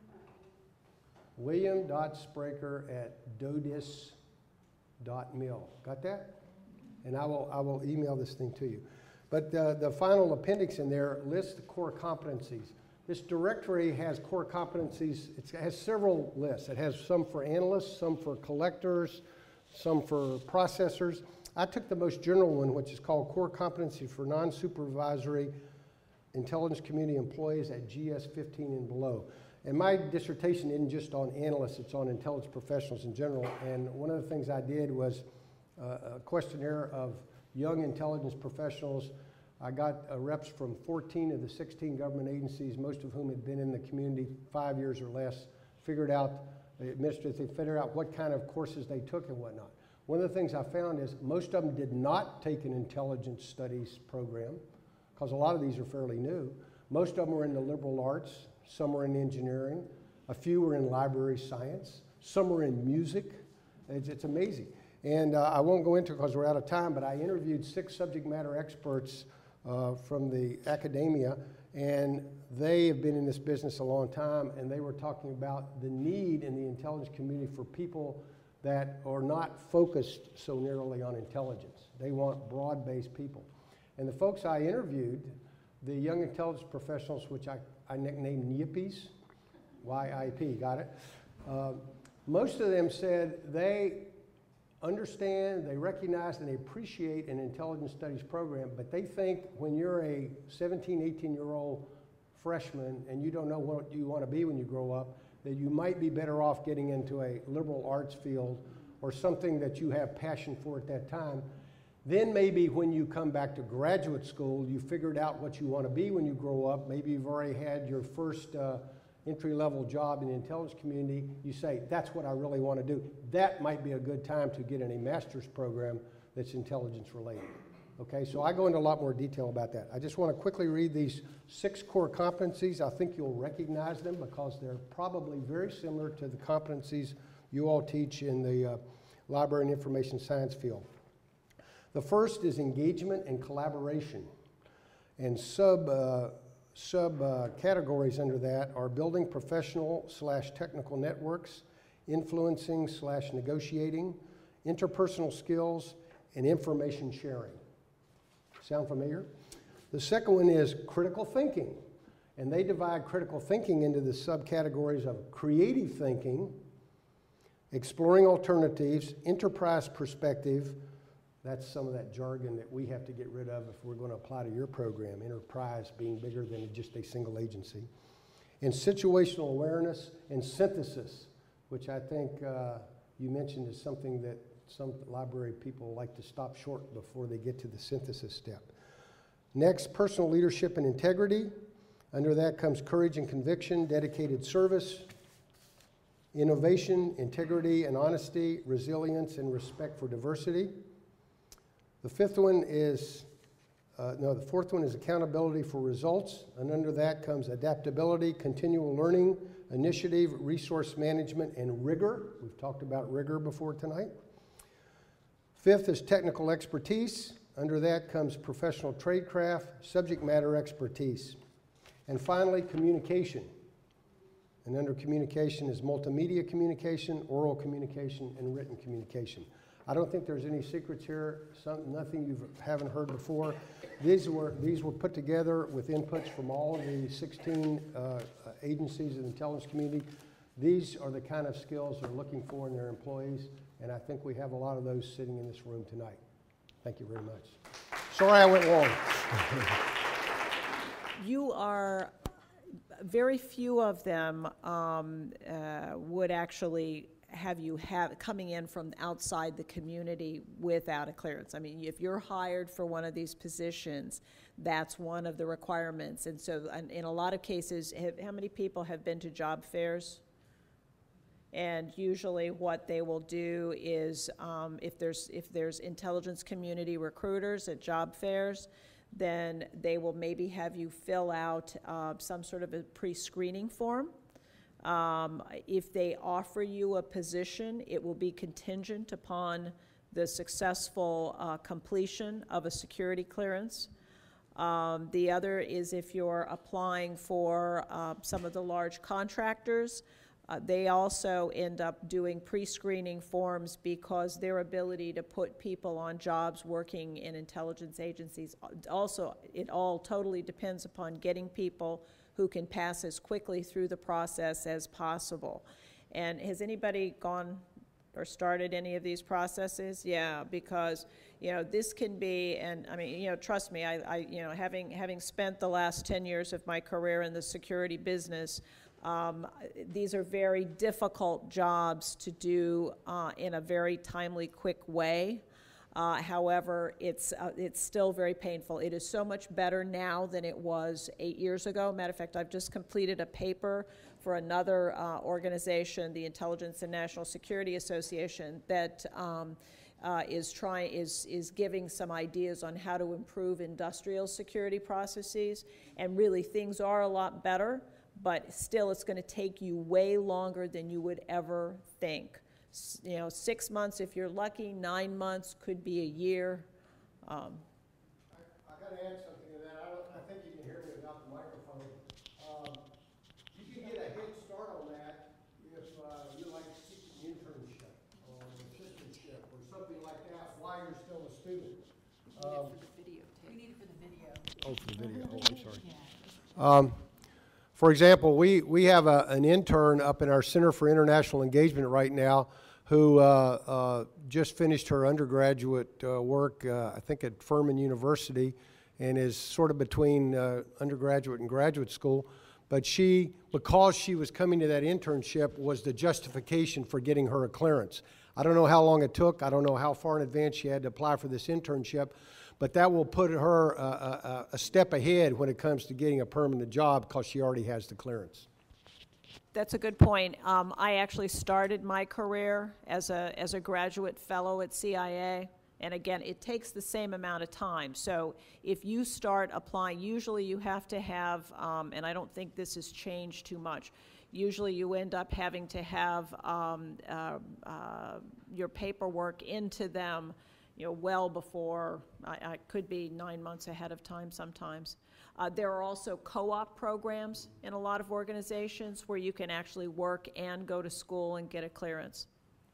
William.Spraker at dodis.mil. Got that? And I will email this thing to you. But the final appendix in there lists the core competencies. This directory has core competencies. It has several lists. It has some for analysts, some for collectors, some for processors. I took the most general one, which is called Core Competency for Non-Supervisory Intelligence Community Employees at GS 15 and below. And my dissertation isn't just on analysts, it's on intelligence professionals in general. And one of the things I did was a questionnaire of young intelligence professionals. I got reps from 14 of the 16 government agencies, most of whom had been in the community 5 years or less, figured out what kind of courses they took and whatnot. One of the things I found is most of them did not take an intelligence studies program, because a lot of these are fairly new. Most of them were in the liberal arts, some were in engineering, a few were in library science, some were in music. It's amazing. And I won't go into it because we're out of time, but I interviewed 6 subject matter experts from the academia, and they have been in this business a long time, and they were talking about the need in the intelligence community for people that are not focused so narrowly on intelligence. They want broad-based people. And the folks I interviewed, the young intelligence professionals, which I nicknamed YIPPIes, Y-I-P, got it? Most of them said they understand, they recognize, and they appreciate an intelligence studies program, but they think when you're a 17, 18-year-old freshman and you don't know what you want to be when you grow up, that you might be better off getting into a liberal arts field or something that you have passion for at that time. Then maybe when you come back to graduate school, you figured out what you want to be when you grow up. Maybe you've already had your first entry-level job in the intelligence community, you say, that's what I really want to do. That might be a good time to get in a master's program that's intelligence related. Okay, so I go into a lot more detail about that. I just want to quickly read these 6 core competencies. I think you'll recognize them because they're probably very similar to the competencies you all teach in the library and information science field. The first is engagement and collaboration. And categories under that are building professional/technical networks, influencing/negotiating, interpersonal skills, and information sharing. Sound familiar? The second one is critical thinking. And they divide critical thinking into the subcategories of creative thinking, exploring alternatives, enterprise perspective. That's some of that jargon that we have to get rid of if we're going to apply to your program, enterprise being bigger than just a single agency. And situational awareness and synthesis, which I think you mentioned is something that some library people like to stop short before they get to the synthesis step. Next, personal leadership and integrity. Under that comes courage and conviction, dedicated service, innovation, integrity and honesty, resilience and respect for diversity. The fourth one is accountability for results, and under that comes adaptability, continual learning, initiative, resource management, and rigor. We've talked about rigor before tonight. Fifth is technical expertise. Under that comes professional tradecraft, subject matter expertise. And finally, communication. And under communication is multimedia communication, oral communication, and written communication. I don't think there's any secrets here, nothing you haven't heard before. These were put together with inputs from all of the 16 agencies in the intelligence community. These are the kind of skills they're looking for in their employees, and I think we have a lot of those sitting in this room tonight. Thank you very much. Sorry I went long. You are, very few of them would actually have you coming in from outside the community without a clearance. I mean, if you're hired for one of these positions, that's one of the requirements. And so in a lot of cases, how many people have been to job fairs? And usually what they will do is if there's intelligence community recruiters at job fairs, then they will maybe have you fill out some sort of a pre-screening form. If they offer you a position, it will be contingent upon the successful completion of a security clearance. The other is if you're applying for some of the large contractors, they also end up doing pre-screening forms because their ability to put people on jobs working in intelligence agencies, also it all totally depends upon getting people who can pass as quickly through the process as possible. And has anybody gone or started any of these processes? Yeah, because this can be, and I mean, trust me, having spent the last 10 years of my career in the security business, these are very difficult jobs to do in a very timely, quick way. However, it's still very painful. It is so much better now than it was 8 years ago. Matter of fact, I've just completed a paper for another organization, the Intelligence and National Security Association, that is giving some ideas on how to improve industrial security processes. And really, things are a lot better, but still, it's going to take you way longer than you would ever think. 6 months if you're lucky, 9 months, could be a year. I got to add something to that. I think you can hear me without the microphone. You can get a head start on that if you like to seek an internship or an assistantship or something like that while you're still a student. We need it for the video. Oh, for the video. Oh, I'm sorry. For example, we have an intern up in our Center for International Engagement right now who just finished her undergraduate work, I think at Furman University, and is sort of between undergraduate and graduate school. But because she was coming to that internship, was the justification for getting her a clearance. I don't know how long it took. I don't know how far in advance she had to apply for this internship. But that will put her a step ahead when it comes to getting a permanent job because she already has the clearance. That's a good point. I actually started my career as a graduate fellow at CIA. And again, it takes the same amount of time. So if you start applying, usually you have to have, and I don't think this has changed too much, usually you end up having to have your paperwork into them, you know, well before, I could be 9 months ahead of time sometimes. There are also co-op programs in a lot of organizations where you can actually work and go to school and get a clearance.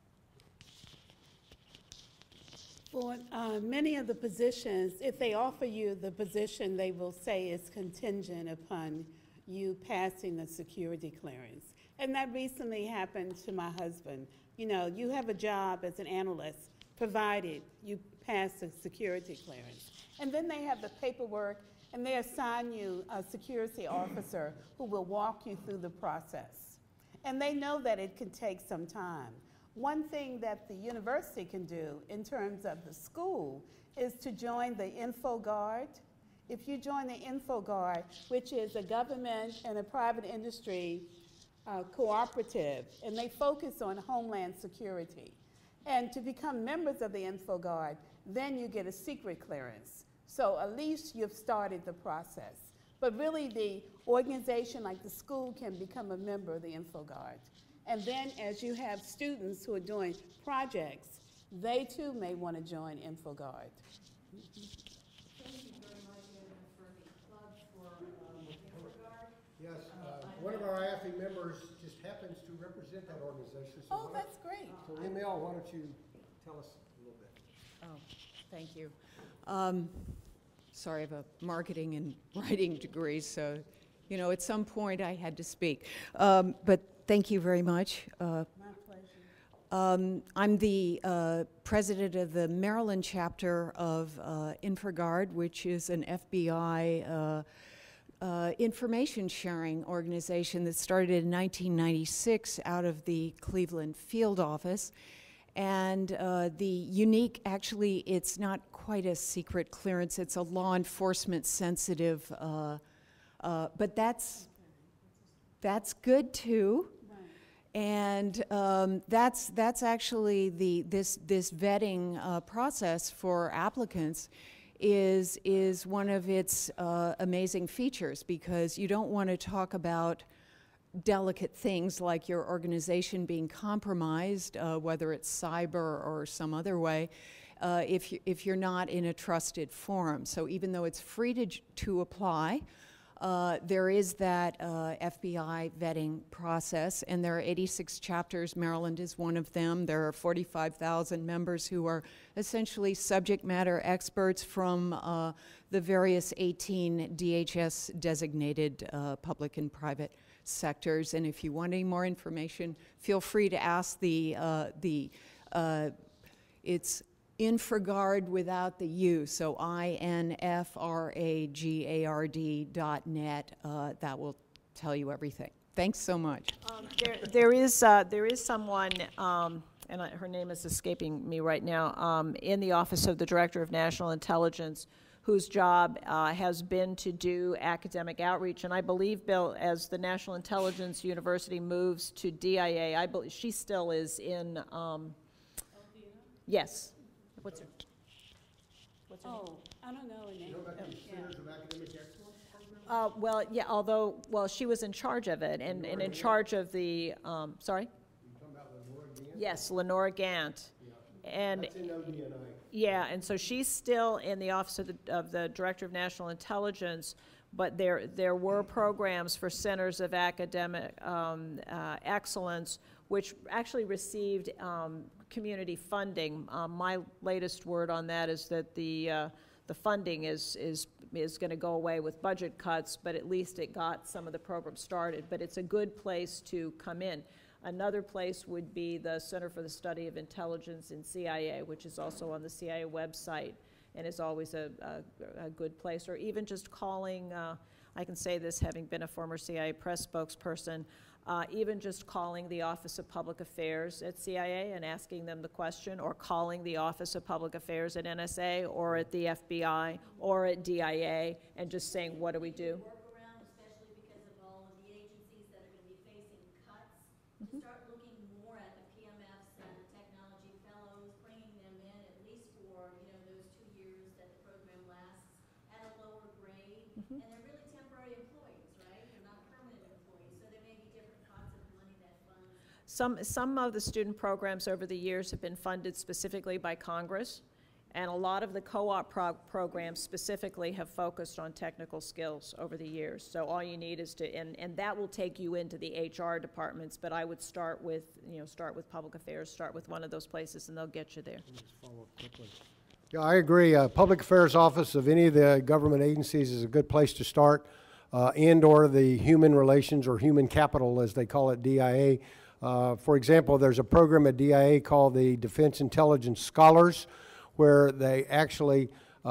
For many of the positions, if they offer you the position, they will say it's contingent upon you passing the security clearance. And that recently happened to my husband. You know, you have a job as an analyst, provided you pass the security clearance. And then they have the paperwork, and they assign you a security officer who will walk you through the process. And they know that it can take some time. One thing that the university can do in terms of the school is to join the InfoGuard. If you join the InfoGuard, which is a government and a private industry cooperative, and they focus on homeland security. And to become members of the InfoGuard, then you get a secret clearance. So at least you've started the process. But really the organization like the school can become a member of the InfoGuard. And then as you have students who are doing projects, they too may want to join InfoGuard. Thank you very much, Anna, for the plug for InfoGuard. Yes, one of our IAFE members just happens to represent that organization. So Oh, that's great. So Emil, why don't you tell us a little bit? Oh, thank you. Sorry, I have a marketing and writing degree, so, you know, at some point I had to speak. But thank you very much. My pleasure. I'm the president of the Maryland chapter of InfoGuard, which is an FBI information sharing organization that started in 1996 out of the Cleveland field office. And the unique, actually, it's not quite a secret clearance, it's a law enforcement sensitive, but that's good too. And that's actually this vetting process for applicants is one of its amazing features, because you don't want to talk about delicate things like your organization being compromised, whether it's cyber or some other way, if you're not in a trusted forum. So even though it's free to apply, there is that FBI vetting process, and there are 86 chapters. Maryland is one of them. There are 45,000 members who are essentially subject matter experts from the various 18 DHS-designated public and private sectors. And if you want any more information, feel free to ask it's InfoGuard without the U, so INFRAGARD.net. That will tell you everything. Thanks so much. There is someone, and her name is escaping me right now, in the Office of the Director of National Intelligence, whose job has been to do academic outreach. And I believe, Bill, as the National Intelligence University moves to DIA, I believe she still is in, yes. What's her name? I don't know her name. You know about these Centers of Academic Excellence program? Well, yeah, well, she was in charge of it, and in charge of the, sorry? You're talking about Lenora Gant? Yes, Lenora Gant. Yeah. And That's in ODNI. yeah, and so she's still in the Office of the Director of National Intelligence, but there were programs for Centers of Academic Excellence, which actually received community funding. My latest word on that is that the funding is going to go away with budget cuts, but at least it got some of the programs started. But it's a good place to come in. Another place would be the Center for the Study of Intelligence in CIA, which is also on the CIA website and is always a good place. Or even just calling, I can say this having been a former CIA press spokesperson, even just calling the Office of Public Affairs at CIA and asking them the question, or calling the Office of Public Affairs at NSA or at the FBI or at DIA and just saying, what do we do? Work around, especially because of all of the agencies that are going to be facing cuts to start looking more at the PMFs and the technology fellows, bringing them in at least for, you know, those 2 years that the program lasts at a lower grade. And they're really temporary employees, right? They're not permanent employees, so there may be different pots of money that fund. Some of the student programs over the years have been funded specifically by Congress, and a lot of the co-op programs specifically have focused on technical skills over the years. So all you need is to, and that will take you into the HR departments, but I would start with, start with public affairs, start with one of those places, and they'll get you there. Just follow up quickly. Yeah, I agree. Public affairs office of any of the government agencies is a good place to start, and or the human relations or human capital, as they call it, DIA. For example, there's a program at DIA called the Defense Intelligence Scholars, where they actually,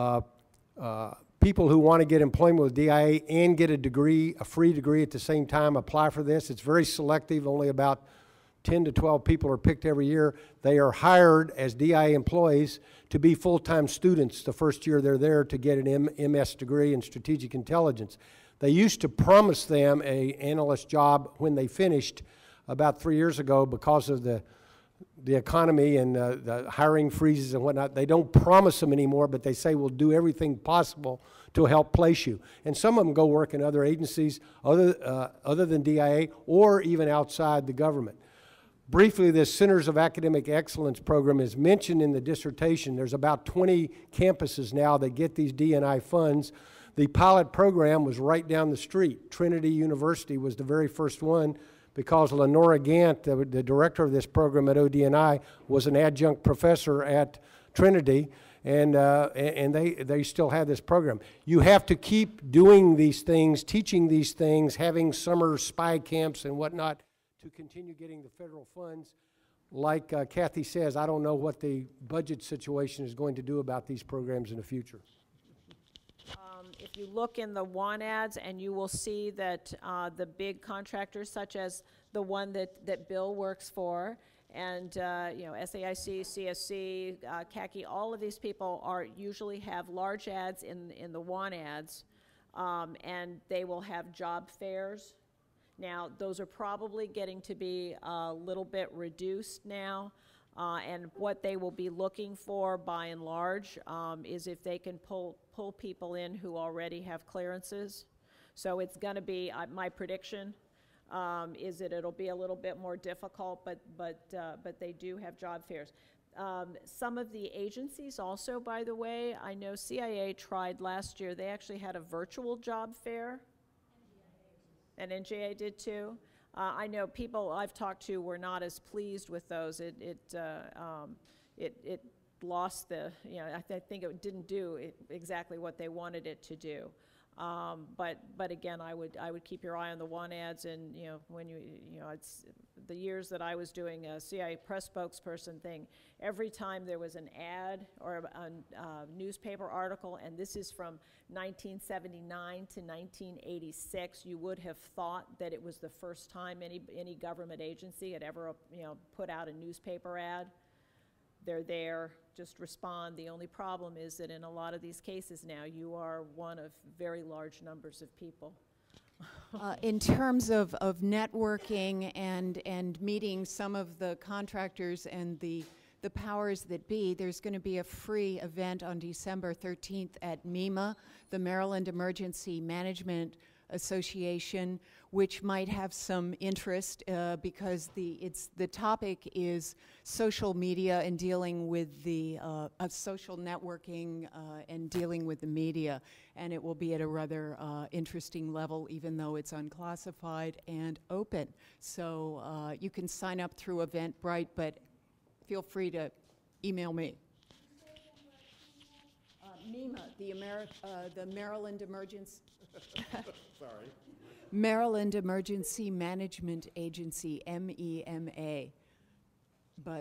people who want to get employment with DIA and get a degree, a free degree at the same time, apply for this. It's very selective. Only about 10 to 12 people are picked every year. They are hired as DIA employees to be full-time students the first year they're there to get an MS degree in strategic intelligence. They used to promise them an analyst job when they finished about 3 years ago because of the economy and the hiring freezes and whatnot. They don't promise them anymore, but they say we'll do everything possible to help place you. And some of them go work in other agencies other than DIA or even outside the government. Briefly, this Centers of Academic Excellence program is mentioned in the dissertation. There's about 20 campuses now that get these D&I funds. The pilot program was right down the street. Trinity University was the very first one, because Lenora Gant, the director of this program at ODNI, was an adjunct professor at Trinity, and they still have this program. You have to keep doing these things, teaching these things, having summer spy camps and whatnot to continue getting the federal funds. Like Kathy says, I don't know what the budget situation is going to do about these programs in the future. If you look in the want ads, and you will see that the big contractors, such as the one that Bill works for, and SAIC, CSC, CACI, all of these people usually have large ads in the want ads, and they will have job fairs. Now, those are probably getting to be a little bit reduced now. And what they will be looking for, by and large, is if they can pull people in who already have clearances. So it's going to be, my prediction is that it'll be a little bit more difficult, but they do have job fairs. Some of the agencies also, by the way, I know CIA tried last year. They actually had a virtual job fair. And NGA did too. I know people I've talked to were not as pleased with those. It lost the, I think it didn't do exactly what they wanted it to do. But again, I would keep your eye on the want ads, and when it's the years that I was doing a CIA press spokesperson thing, every time there was an ad or a newspaper article, and this is from 1979 to 1986, you would have thought that it was the first time any government agency had ever put out a newspaper ad. They're there, just respond. The only problem is that in a lot of these cases now, you are one of very large numbers of people. In terms of networking and meeting some of the contractors and the powers that be, there's going to be a free event on December 13th at MEMA, the Maryland Emergency Management Association, which might have some interest because the topic is social media and dealing with the social networking and dealing with the media, and it will be at a rather interesting level, even though it's unclassified and open. So you can sign up through Eventbrite, but feel free to email me. MEMA, the Maryland Emergency. Sorry. Maryland Emergency Management Agency, MEMA. But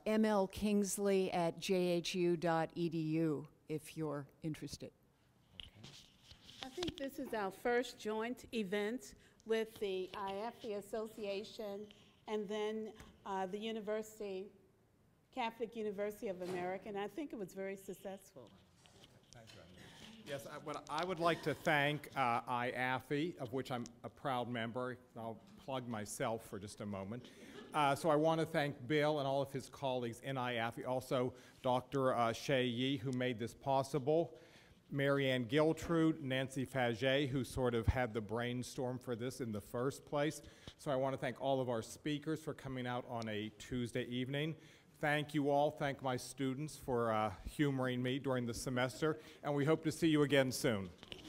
mlkingsley@jhu.edu if you're interested. I think this is our first joint event with the IAFI Association and then the University, Catholic University of America, and I think it was very successful. Yes, I would like to thank IAFE, of which I'm a proud member. I'll plug myself for just a moment. So I want to thank Bill and all of his colleagues in IAFE, also Dr. Shay Yi, who made this possible, Marianne Giltrude, Nancy Faget, who sort of had the brainstorm for this in the first place. So I want to thank all of our speakers for coming out on a Tuesday evening. Thank you all. Thank my students for humoring me during the semester, and we hope to see you again soon.